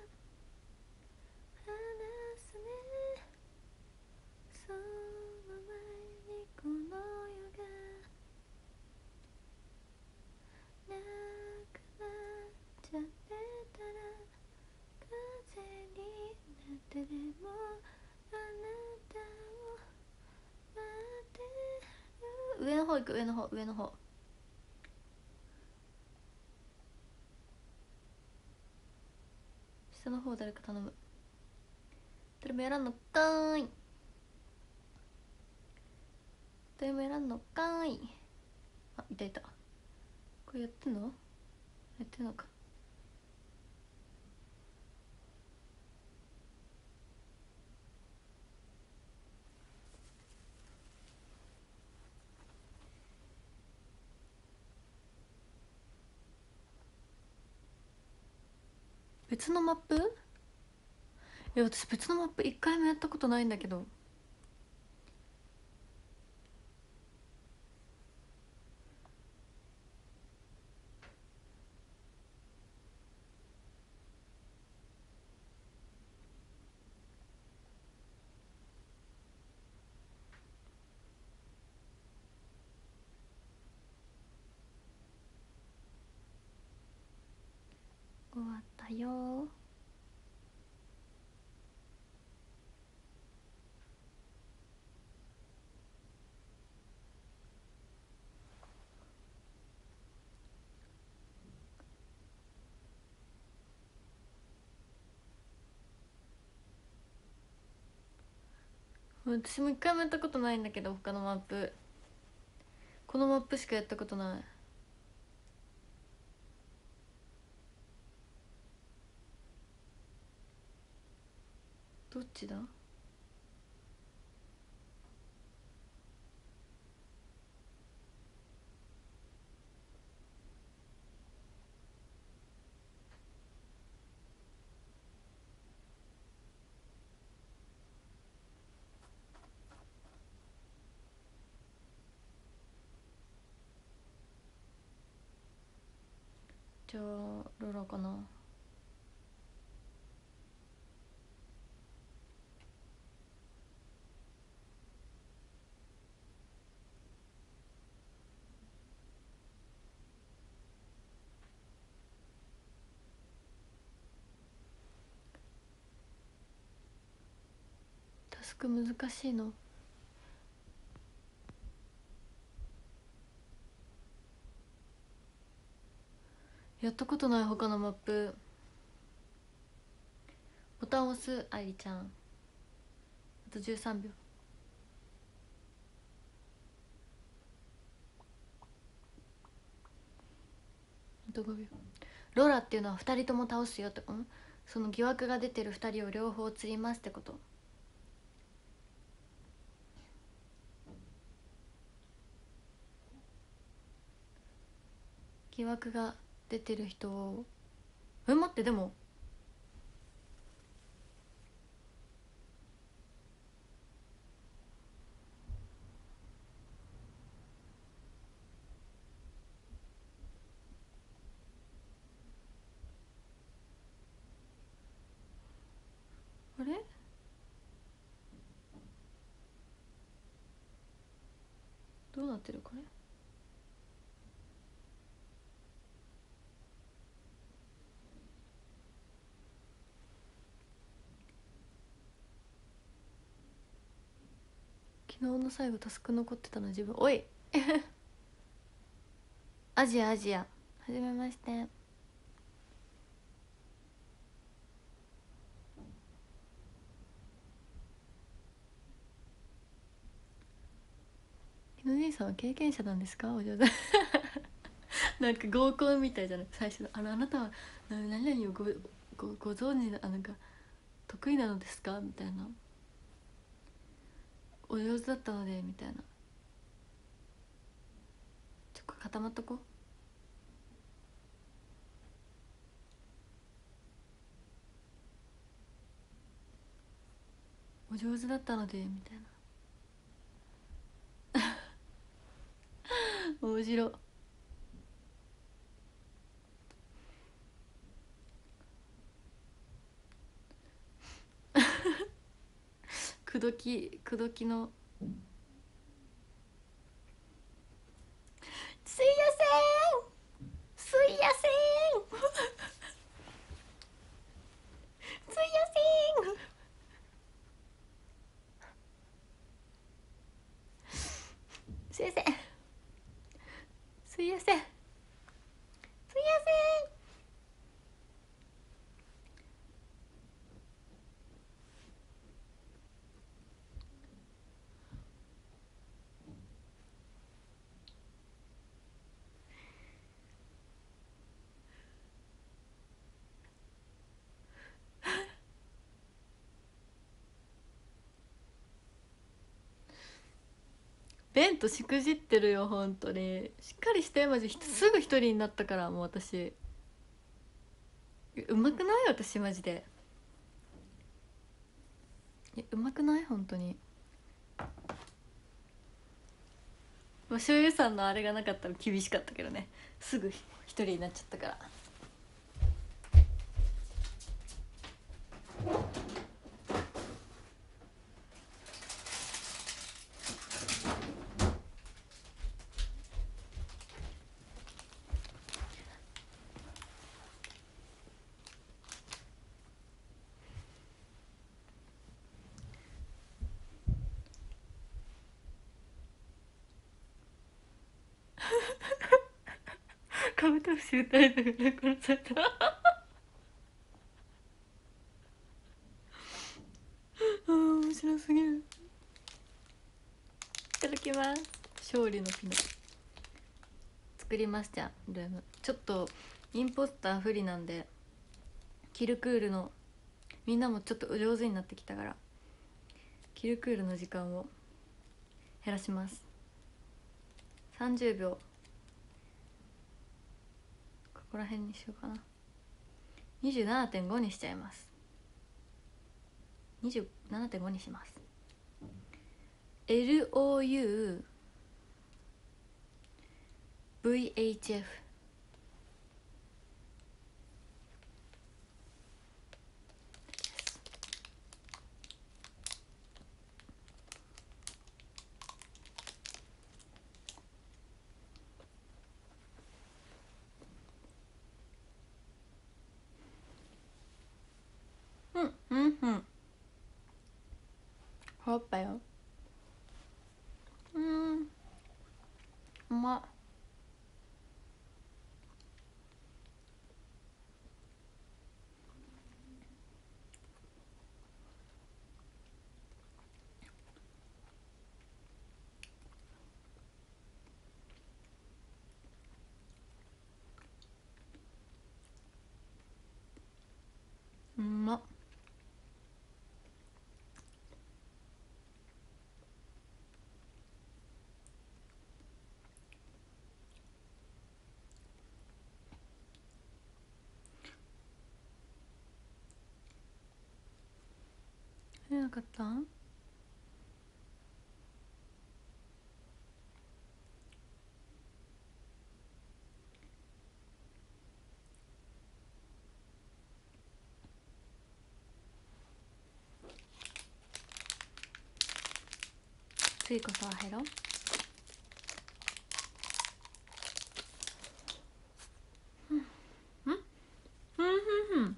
話すね。その前にこの世がなくなっちゃってたら風になってでもあなたを待ってる。上の方行く。上の方上の方。下の方誰か頼む。誰もやらんのかーい。誰もやらんのかーい。あ、いたいた。これやってんの。やってんのか。 別のマップ？いや私別のマップ一回もやったことないんだけど。終わったよ。私も一回もやったことないんだけど、他のマップ。このマップしかやったことない。どっちだ？じゃあロラかな。タスク難しいの？やったことない他のマップ。ボタン押す、愛理ちゃん。あと13秒。あと5秒。ロラっていうのは2人とも倒すよって。その疑惑が出てる2人を両方釣りますってこと。疑惑が出てる人を待って、でもあれどうなってるこれ。昨日の最後タスク残ってたの自分。おいアジアアジア、はじめまして。きの姉さんは経験者なんですか？お上手なんか合コンみたいじゃない、最初のあなたは何々をご存知なんか得意なのですかみたいな、お上手だったのでみたいな。ちょっと固まっとこう。お上手だったのでみたいな。面白。口説きの。すいやせん、すいやせん、すいやせん、すいやせん、すいやせん、すいやせん。ベントしくじってるよ本当に。しっかりしてマジ。すぐ一人になったからもう私。 うまくない？私マジでうまくない？本当に。まあ、醤油さんのあれがなかったら厳しかったけどね、すぐ一人になっちゃったから。カブトムシ撃たれたから殺された。あー面白すぎる。いただきます。勝利のピノ作ります。じゃあルームちょっとインポスター不利なんで、キルクールのみんなもちょっと上手になってきたからキルクールの時間を減らします。30秒ここら辺にしようかな。27.5 にしちゃいます。27.5 にします。 LOUVHF。 うんうんうん。ほっぱよ。うまっ。うまっ。なかったん？次こそは入ろう。うんうんうん。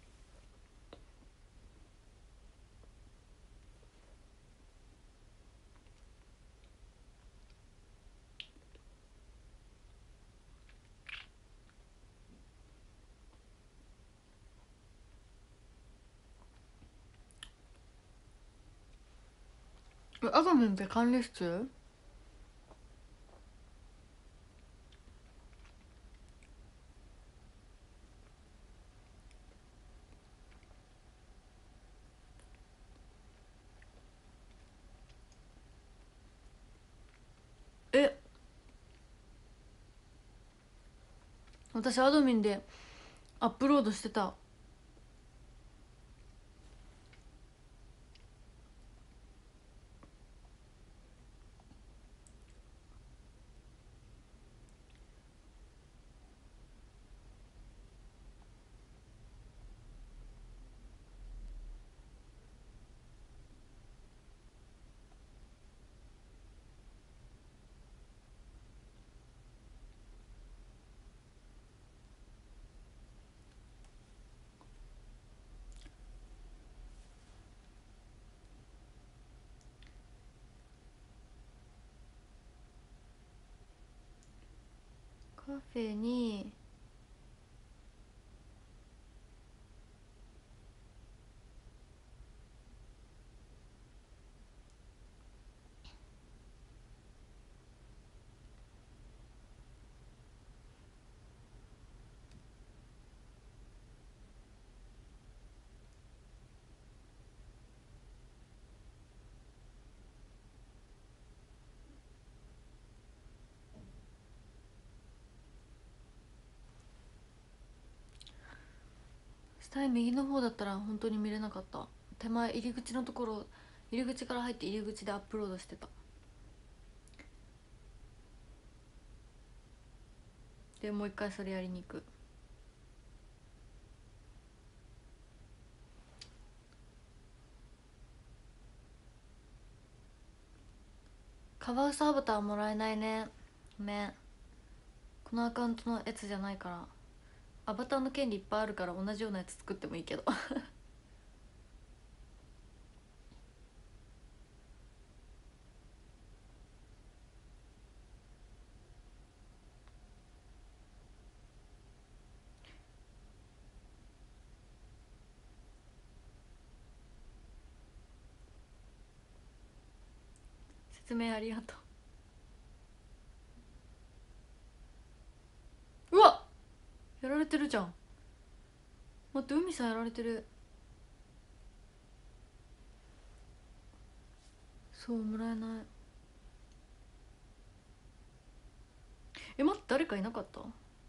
アガメンって管理室？え、私アドミンでアップロードしてた。カフェに下へ右の方だったら本当に見れなかった。手前入り口のところ、入り口から入って入り口でアップロードしてた。でもう一回それやりに行く。カワウソアバターもらえないね。ごめん、このアカウントのやつじゃないから。アバターの権利いっぱいあるから同じようなやつ作ってもいいけど説明ありがとう。うわっ、やられてるじゃん。待って、海さんやられてる。そう、もらえない。え、待って、誰かいなかった？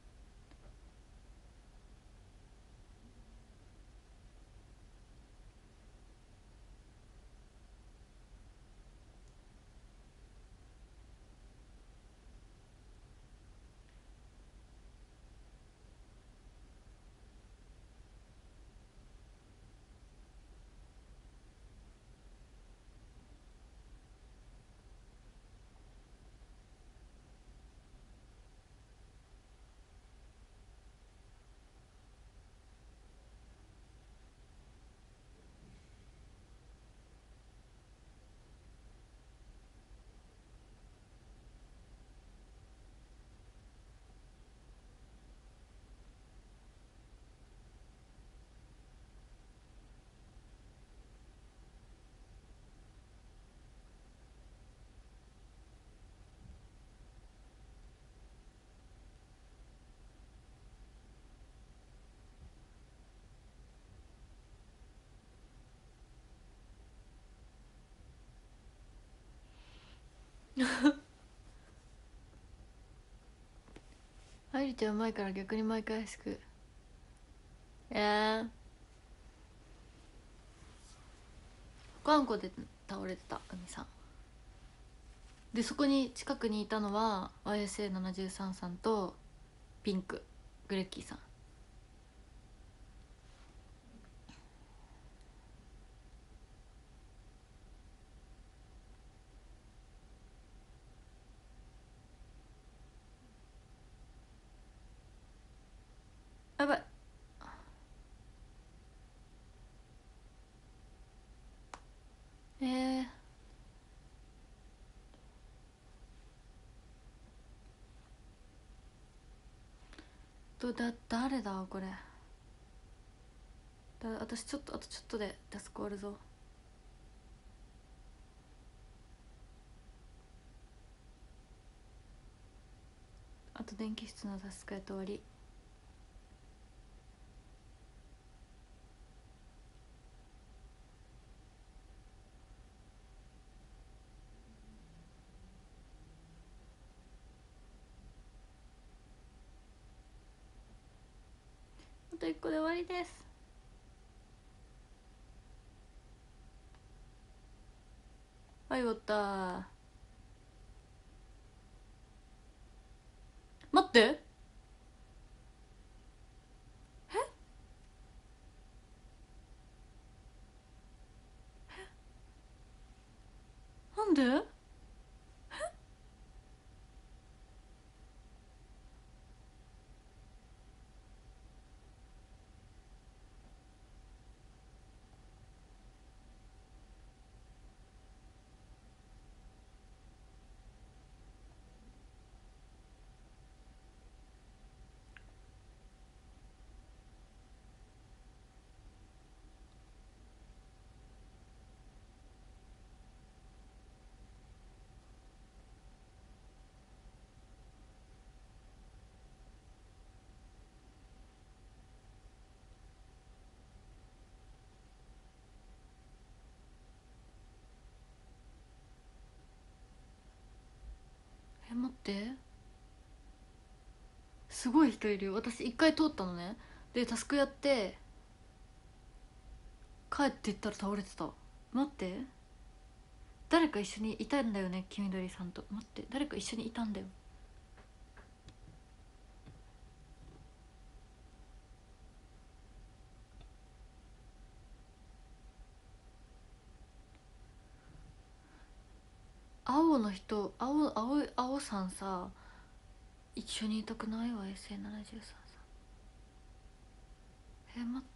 愛梨ちゃんうまいから逆に毎回すく。保管庫で倒れてた海さんで、そこに近くにいたのは YSA73 さんとピンクグレッキーさん。やばい。誰だこれ。私ちょっと、あとちょっとでタスク終わるぞ。あと電気室のタスクやって終わり。あと1個で終わりです。はい、終わった。待って、なんで？待って、すごい人いるよ。私1回通ったのね。でタスクやって、 帰っていったら倒れてた。待って、誰か一緒にいたんだよね、黄緑さんと。待って、誰か一緒にいたんだよ。青の人、青さんさ、一緒にいたくないわ。 SA73 さん。待って、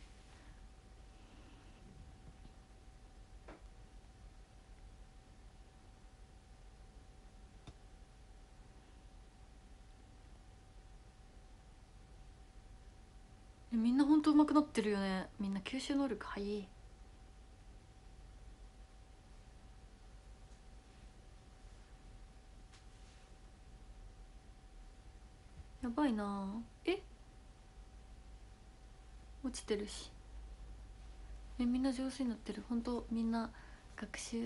みんなほんと上手くなってるよね。みんな吸収能力早い。やばいな。落ちてるし。みんな上手になってる。ほんとみんな学習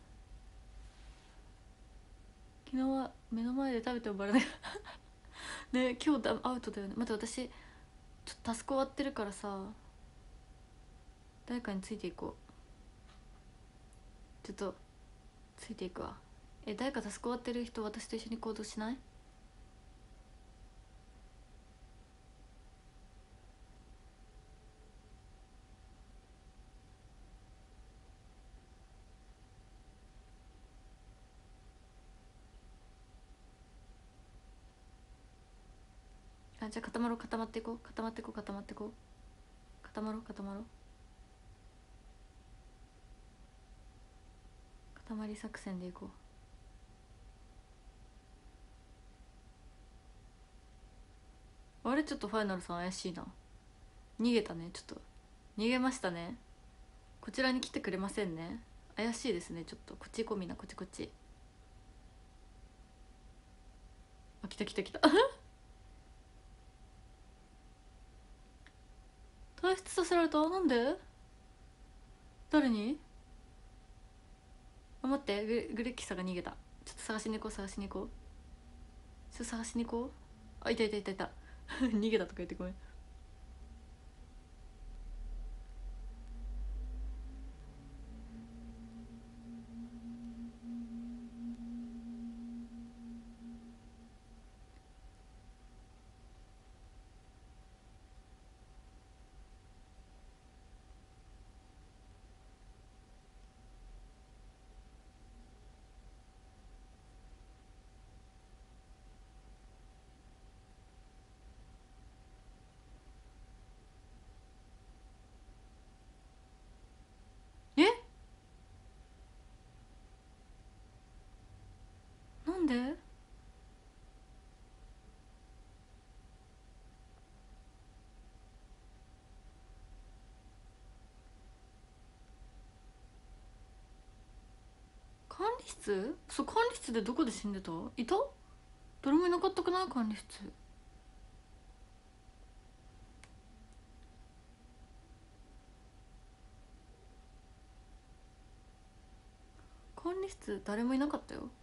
昨日は目の前で食べてもバレないね。今日アウトだよね。待って、私ちょっとタスク終わってるからさ、誰かについていこう。ちょっとついていくわ。誰かタスク終わってる人、私と一緒に行動しない？じゃあ固まろう、固まっていこう、固まっていこう、固まっていこう、固まろう、固まろう、固まり作戦でいこう。あれ、ちょっとファイナルさん怪しいな。逃げたね。ちょっと逃げましたね。こちらに来てくれませんね。怪しいですね。ちょっとこっち行こう。みんなこっちこっち。あ、来た来た来た退出させられた。なんで？誰に？待って、グレッキさんが逃げた。ちょっと探しに行こう、探しに行こう。ちょっと探しに行こう。あ、いたいたいたいた逃げたとか言ってごめん。え、なんで？管理室？そう、管理室でどこで死んでた？いた？誰もいなかったくない？管理室。管理室誰もいなかったよ。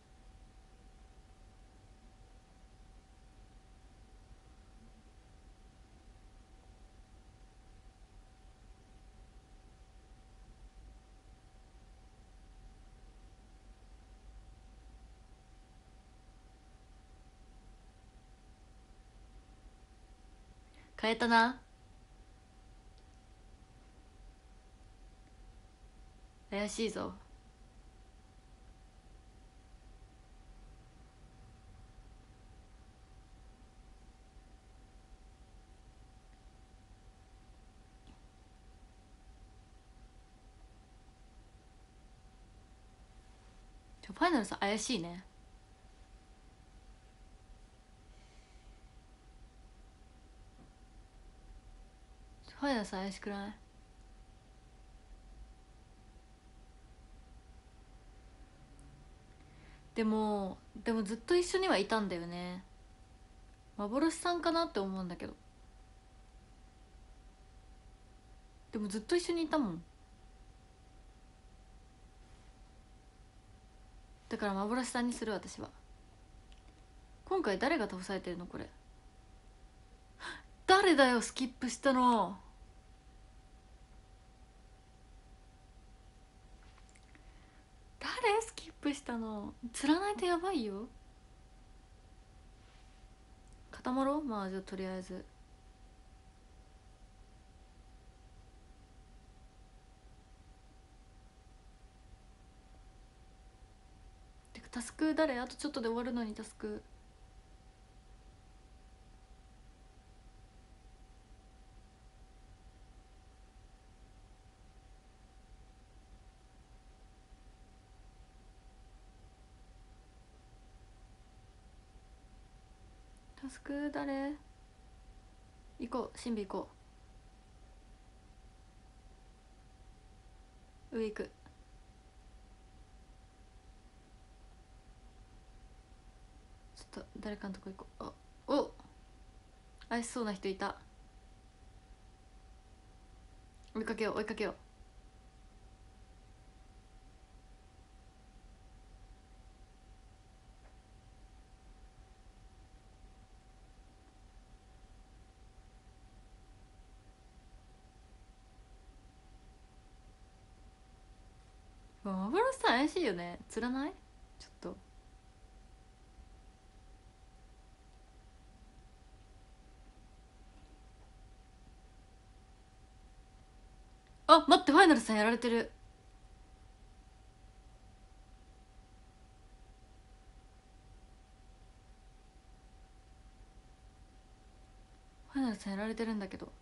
変えたな。怪しいぞ。ファイナルさん怪しいね。ファイナルさん怪しくない？でもずっと一緒にはいたんだよね。幻さんかなって思うんだけど。でもずっと一緒にいたもん。だから幻さんにする。私は今回誰が倒されてるのこれ？誰だよスキップしたの。 プしたの。釣らないとやばいよ。固まろう。まあじゃあとりあえずてかタスク誰？あとちょっとで終わるのにタスク。タスク誰？行こう、シンビ行こう。上行く。ちょっと誰かのとこ行こう。あ、お、怪しそうな人いた。追いかけよう追いかけよう。幻さん怪しいよね。釣らない？ちょっと。あ、待って、ファイナルさんやられてる。ファイナルさんやられてるんだけど。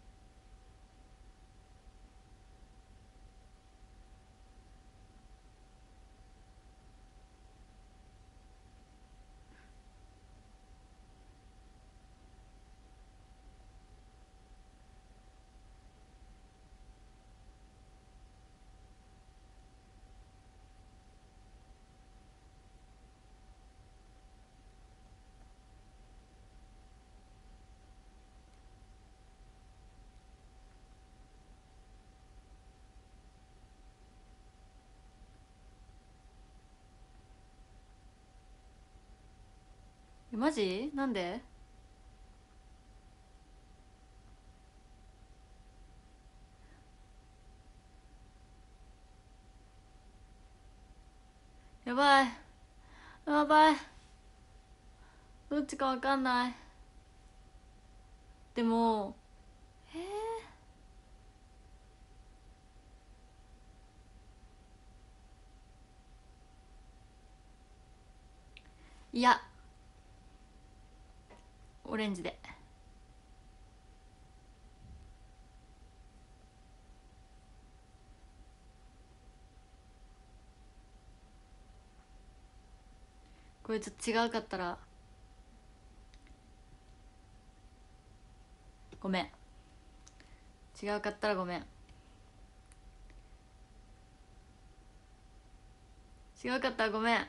え、マジ？なんで？やばいやばい。どっちかわかんない。でもいや、オレンジで。これちょっと違うかったらごめん。違うかったらごめん。違うかったらごめん。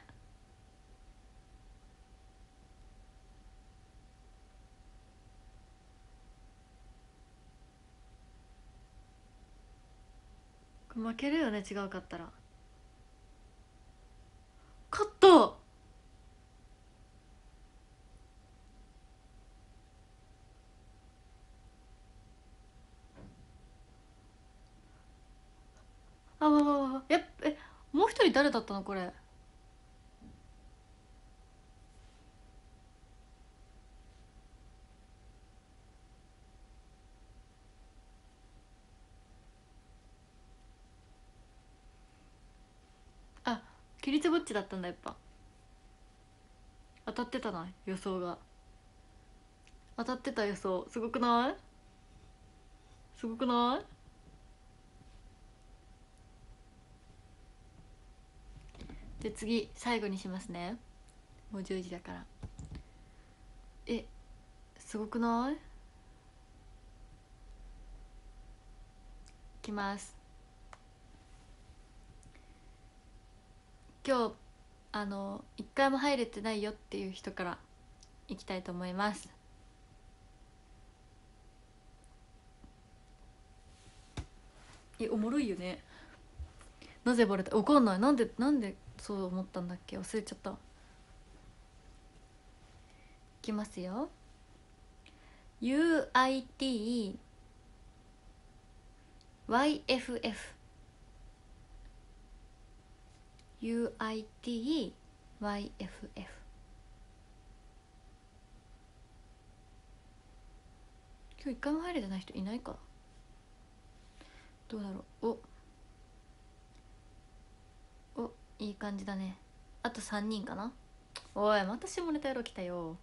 これ負けるよね、違うかったら。勝った。あわわわわ。もう一人誰だったのこれ？あ、キリツぼっちだったんだ。やっぱ当たってたな、予想が。当たってた予想。すごくない？すごくない？で次最後にしますね。もう10時だから。え、すごくない？いきます。今日一回も入れてないよっていう人からいきたいと思います。おもろいよね。なぜバレた？わかんない。なんでそう思ったんだっけ、忘れちゃった。いきますよ。 UITYFF UITYFF。 今日一回も入れてない人いないか。どうだろう。おいい感じだね。あと3人かな。おいまた下ネタ野郎来たよ。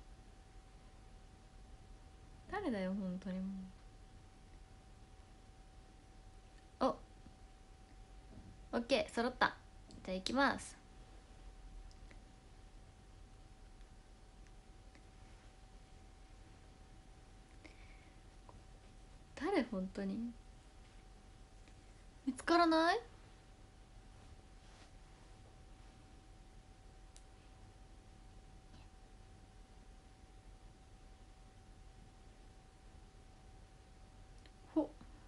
誰だよ本当にもう。オッケー揃った。じゃあ行きます。誰本当に見つからない。ほ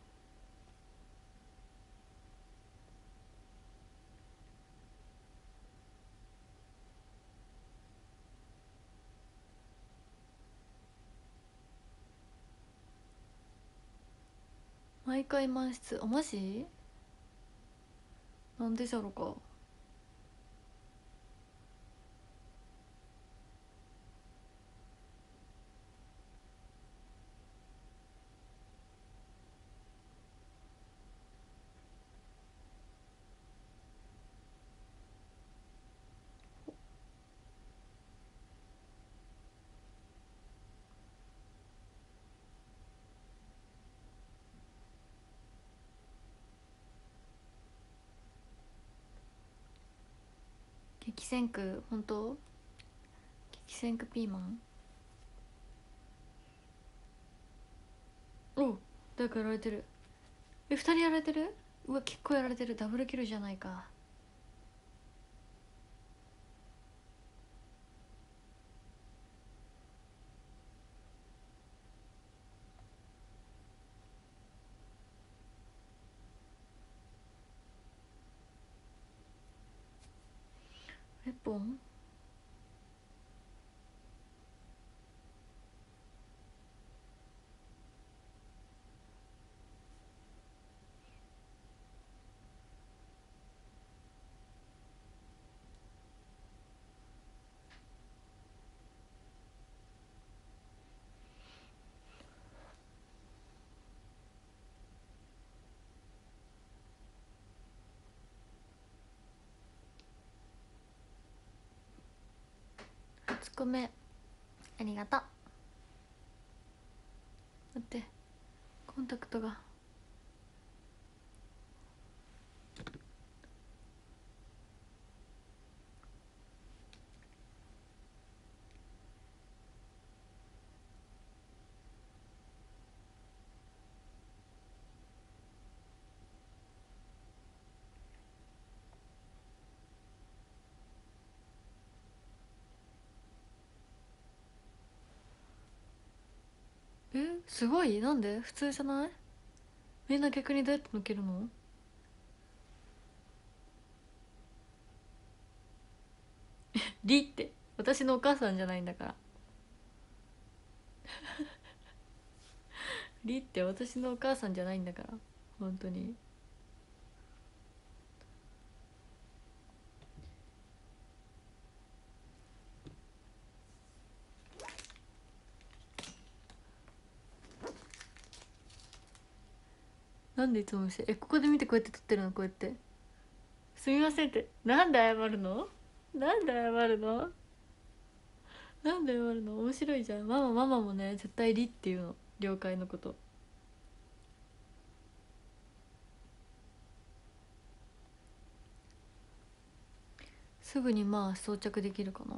毎回満室。あマジ。なんでじゃろか。激戦区本当。激戦区ピーマン。お誰かやられてる。2人やられてる。うわ結構やられてる。ダブルキルじゃないか。えポン。2個目ありがとう。待ってコンタクトが。すごい。なんで普通じゃない。みんな逆にどうやって抜けるの。リって私のお母さんじゃないんだから。リって私のお母さんじゃないんだから本当に。なんでいつもしてここで見てこうやって撮ってるの。こうやってすみませんってなんで謝るの。なんで謝るの。なんで謝るの。面白いじゃん。ママもね絶対リっていうの。了解のこと。すぐにまあ装着できるかな。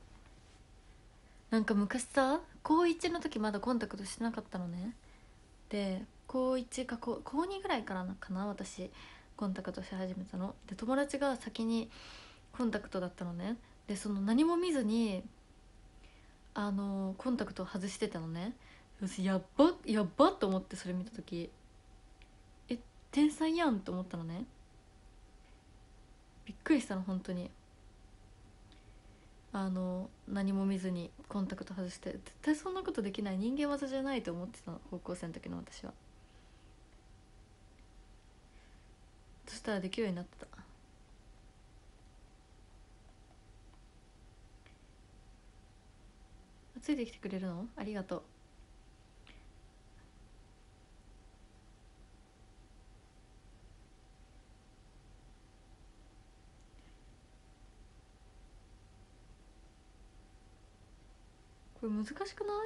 なんか昔さ高1の時まだコンタクトしてなかったのね。で高1か高2ぐらいからかな私コンタクトし始めたので。友達が先にコンタクトだったのね。でその何も見ずにコンタクトを外してたのね。私やっばやっばと思って、それ見た時天才やんと思ったのね。びっくりしたの本当に。何も見ずにコンタクト外して、絶対そんなことできない、人間技じゃないと思ってたの高校生の時の私は。そしたらできるようになってた。 ついてきてくれるの？ありがとう。これ難しくない？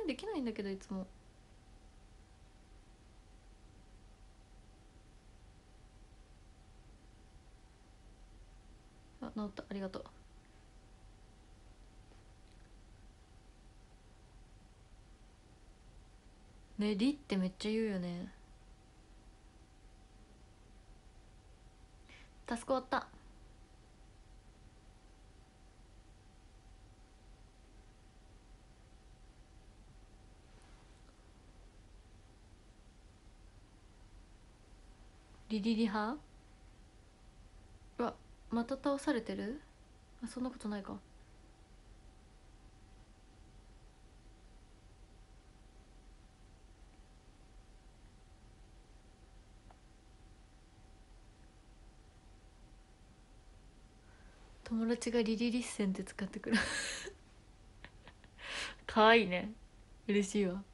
できないんだけどいつも。あ、治った、ありがとう。ね、リってめっちゃ言うよね。タスク終わった。リリリ派？うわ、また倒されてる？あ、そんなことないか。友達がリリリッセンって使ってくるかわいいね。嬉しいわ。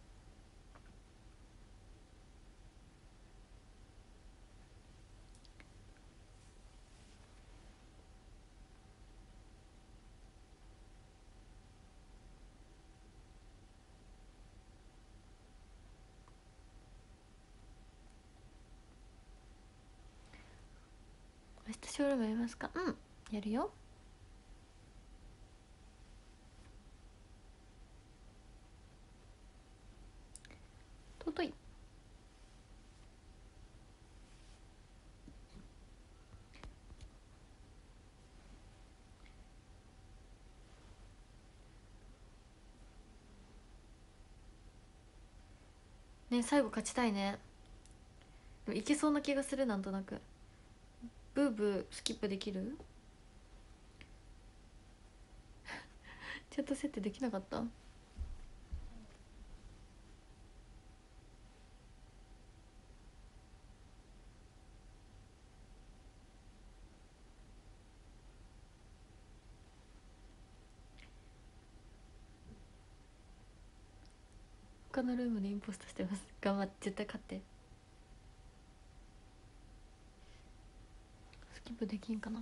明日ショールームやりますか？うん、やるよ。尊い。ね、最後勝ちたいね。でもいけそうな気がする、なんとなく。ブーブースキップできる？チャット設定できなかった？他のルームでインポストしてます。頑張って、絶対勝って。スキップできんかな？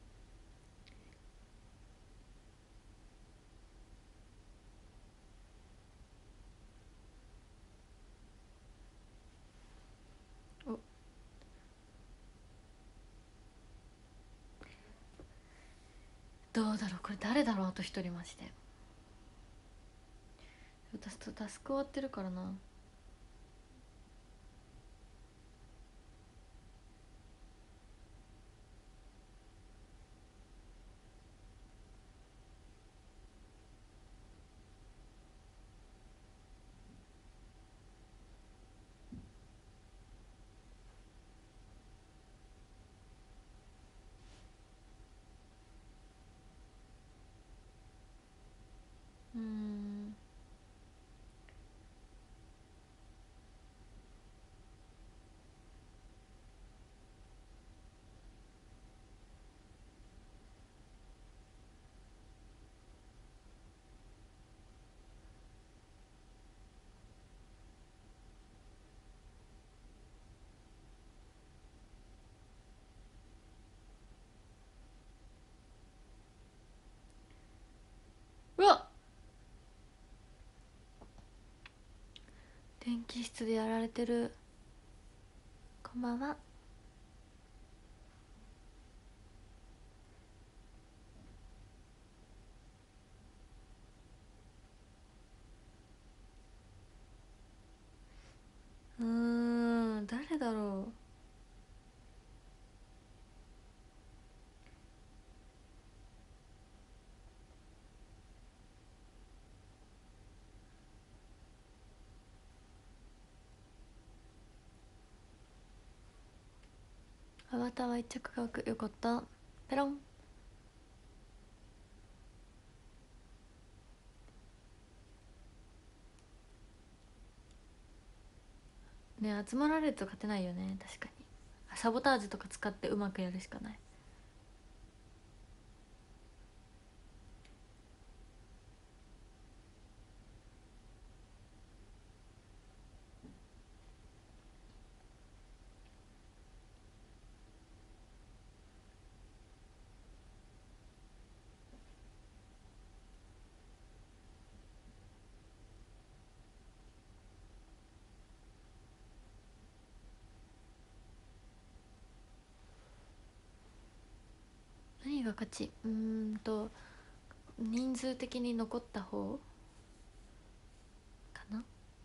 お、どうだろう、これ誰だろう。あと一人マジで。私とタスク終わってるからな。うーん。うわっ、電気室でやられてる。こんばんは。誰だろう。アバターは一着がよかった。ペロン。ね、集まられると勝てないよね、確かに。サボタージュとか使ってうまくやるしかない。 が勝ち？人数的に残った方かな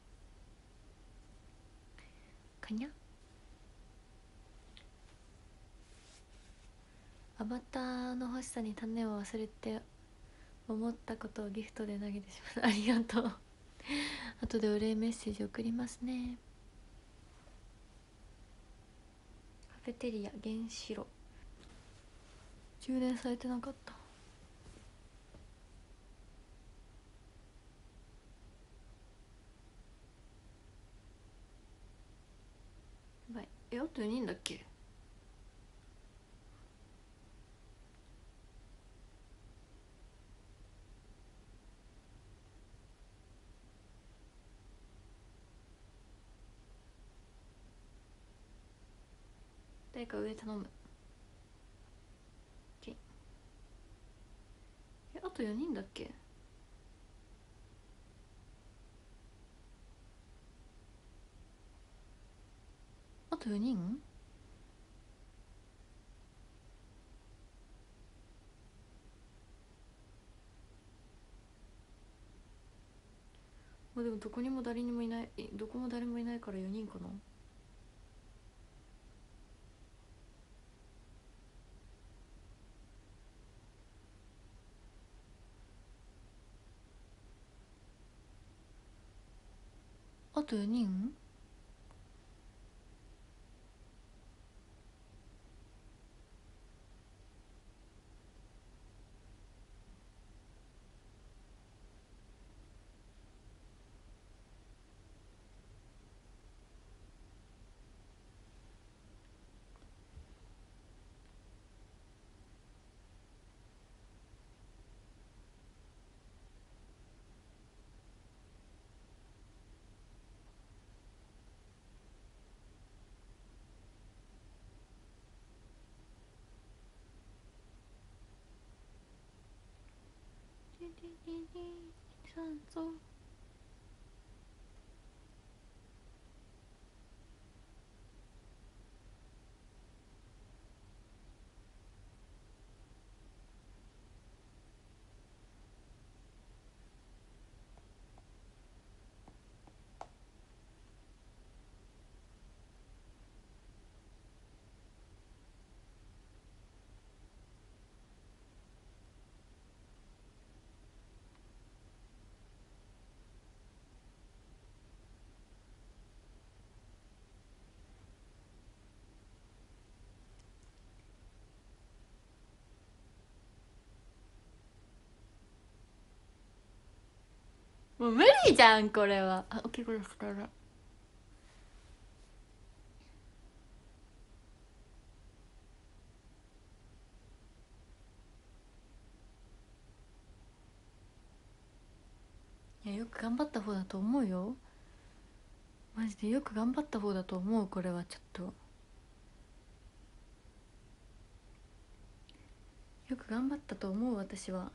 かにゃ。アバターの欲しさに種を忘れて思ったことをギフトで投げてしまった。ありがとう。後でお礼メッセージ送りますね。カフェテリア原子炉充電されてなかった。やばい。あと4人だっけ？誰か上頼む。あと4人だっけ？あと4人？でもどこにも誰にもいない、どこも誰もいないから4人かな。あと4人？酸素。もう無理じゃんこれは。あ、オッケー、これ使える。いや、よく頑張った方だと思うよ。マジでよく頑張った方だと思う。これはちょっとよく頑張ったと思う。私は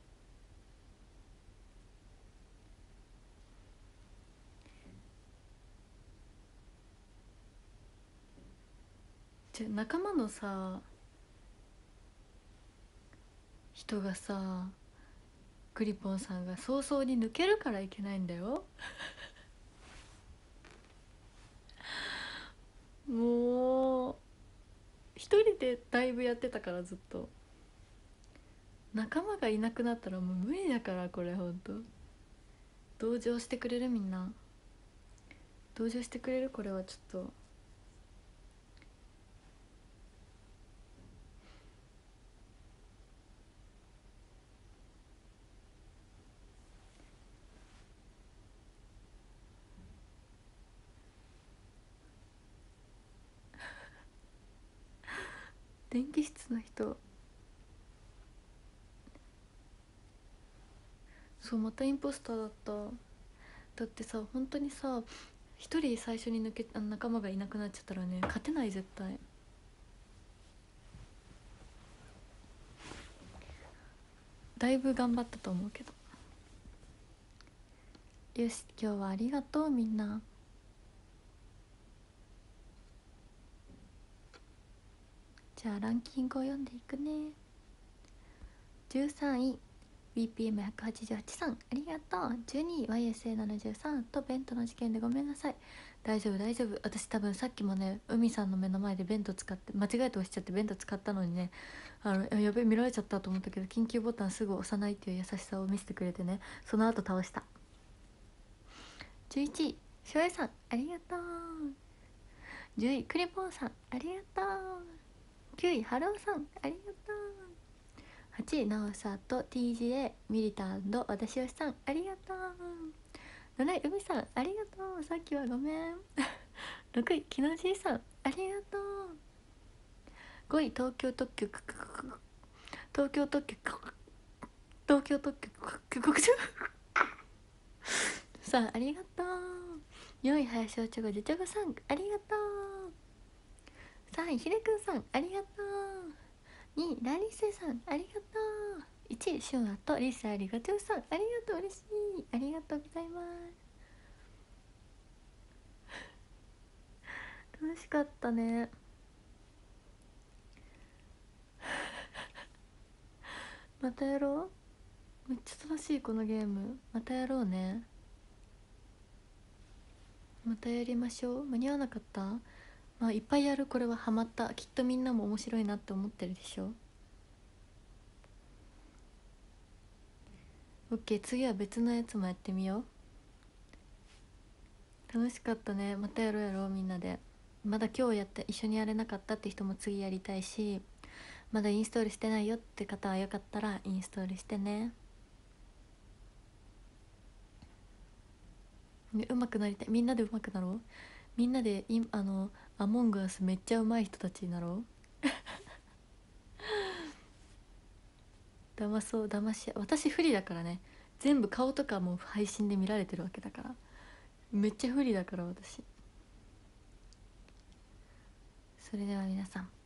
仲間のさ人がさ、クリポンさんが早々に抜けるからいけないんだよ。もう一人でだいぶやってたから、ずっと。仲間がいなくなったらもう無理だから、これほんと。同情してくれる？みんな同情してくれる？これはちょっと。電気室の人、そう、またインポスターだった。だってさ、本当にさ、一人最初に仲間がいなくなっちゃったらね、勝てない。絶対。だいぶ頑張ったと思うけど。よし、今日はありがとうみんな。じゃあランキングを読んでいくね。 13位 BPM188 さんありがとう。12位 YSA73 とベントの事件でごめんなさい。大丈夫大丈夫。私多分さっきもね海さんの目の前でベント使って間違えて押しちゃってベント使ったのにね、やべえ見られちゃったと思ったけど緊急ボタンすぐ押さないっていう優しさを見せてくれてね、その後倒した。11位しょうやさんありがとう。10位クリボーさんありがとう。9位ハローさんありがとう。8位なおさと TGA ミリター私よしさんありがとう。7位海さんありがとう。さっきはごめん6位きのじいさんありがとう。5位東京特許東京特許東京特許国さんありがとう。4位林おちょごじちょごさんありがとう。3位ひでくんさんありがとう。2位ラリセさんありがとう。1位しゅんあとリスありがとうさんありがとう。嬉しいありがとうございます。楽しかったねまたやろう。めっちゃ楽しいこのゲーム。またやろうね。またやりましょう。間に合わなかった。まあいっぱいやる。これはハマった。きっとみんなも面白いなって思ってるでしょ。オッケー、次は別のやつもやってみよう。楽しかったね。またやろうやろうみんなで。まだ今日やって一緒にやれなかったって人も次やりたいし、まだインストールしてないよって方はよかったらインストールしてね。うまくなりたい。みんなでうまくなろう。みんなでアモングアスめっちゃうまい人たちになろう。騙そう騙し私不利だからね。全部顔とかも配信で見られてるわけだから、めっちゃ不利だから私。それでは皆さん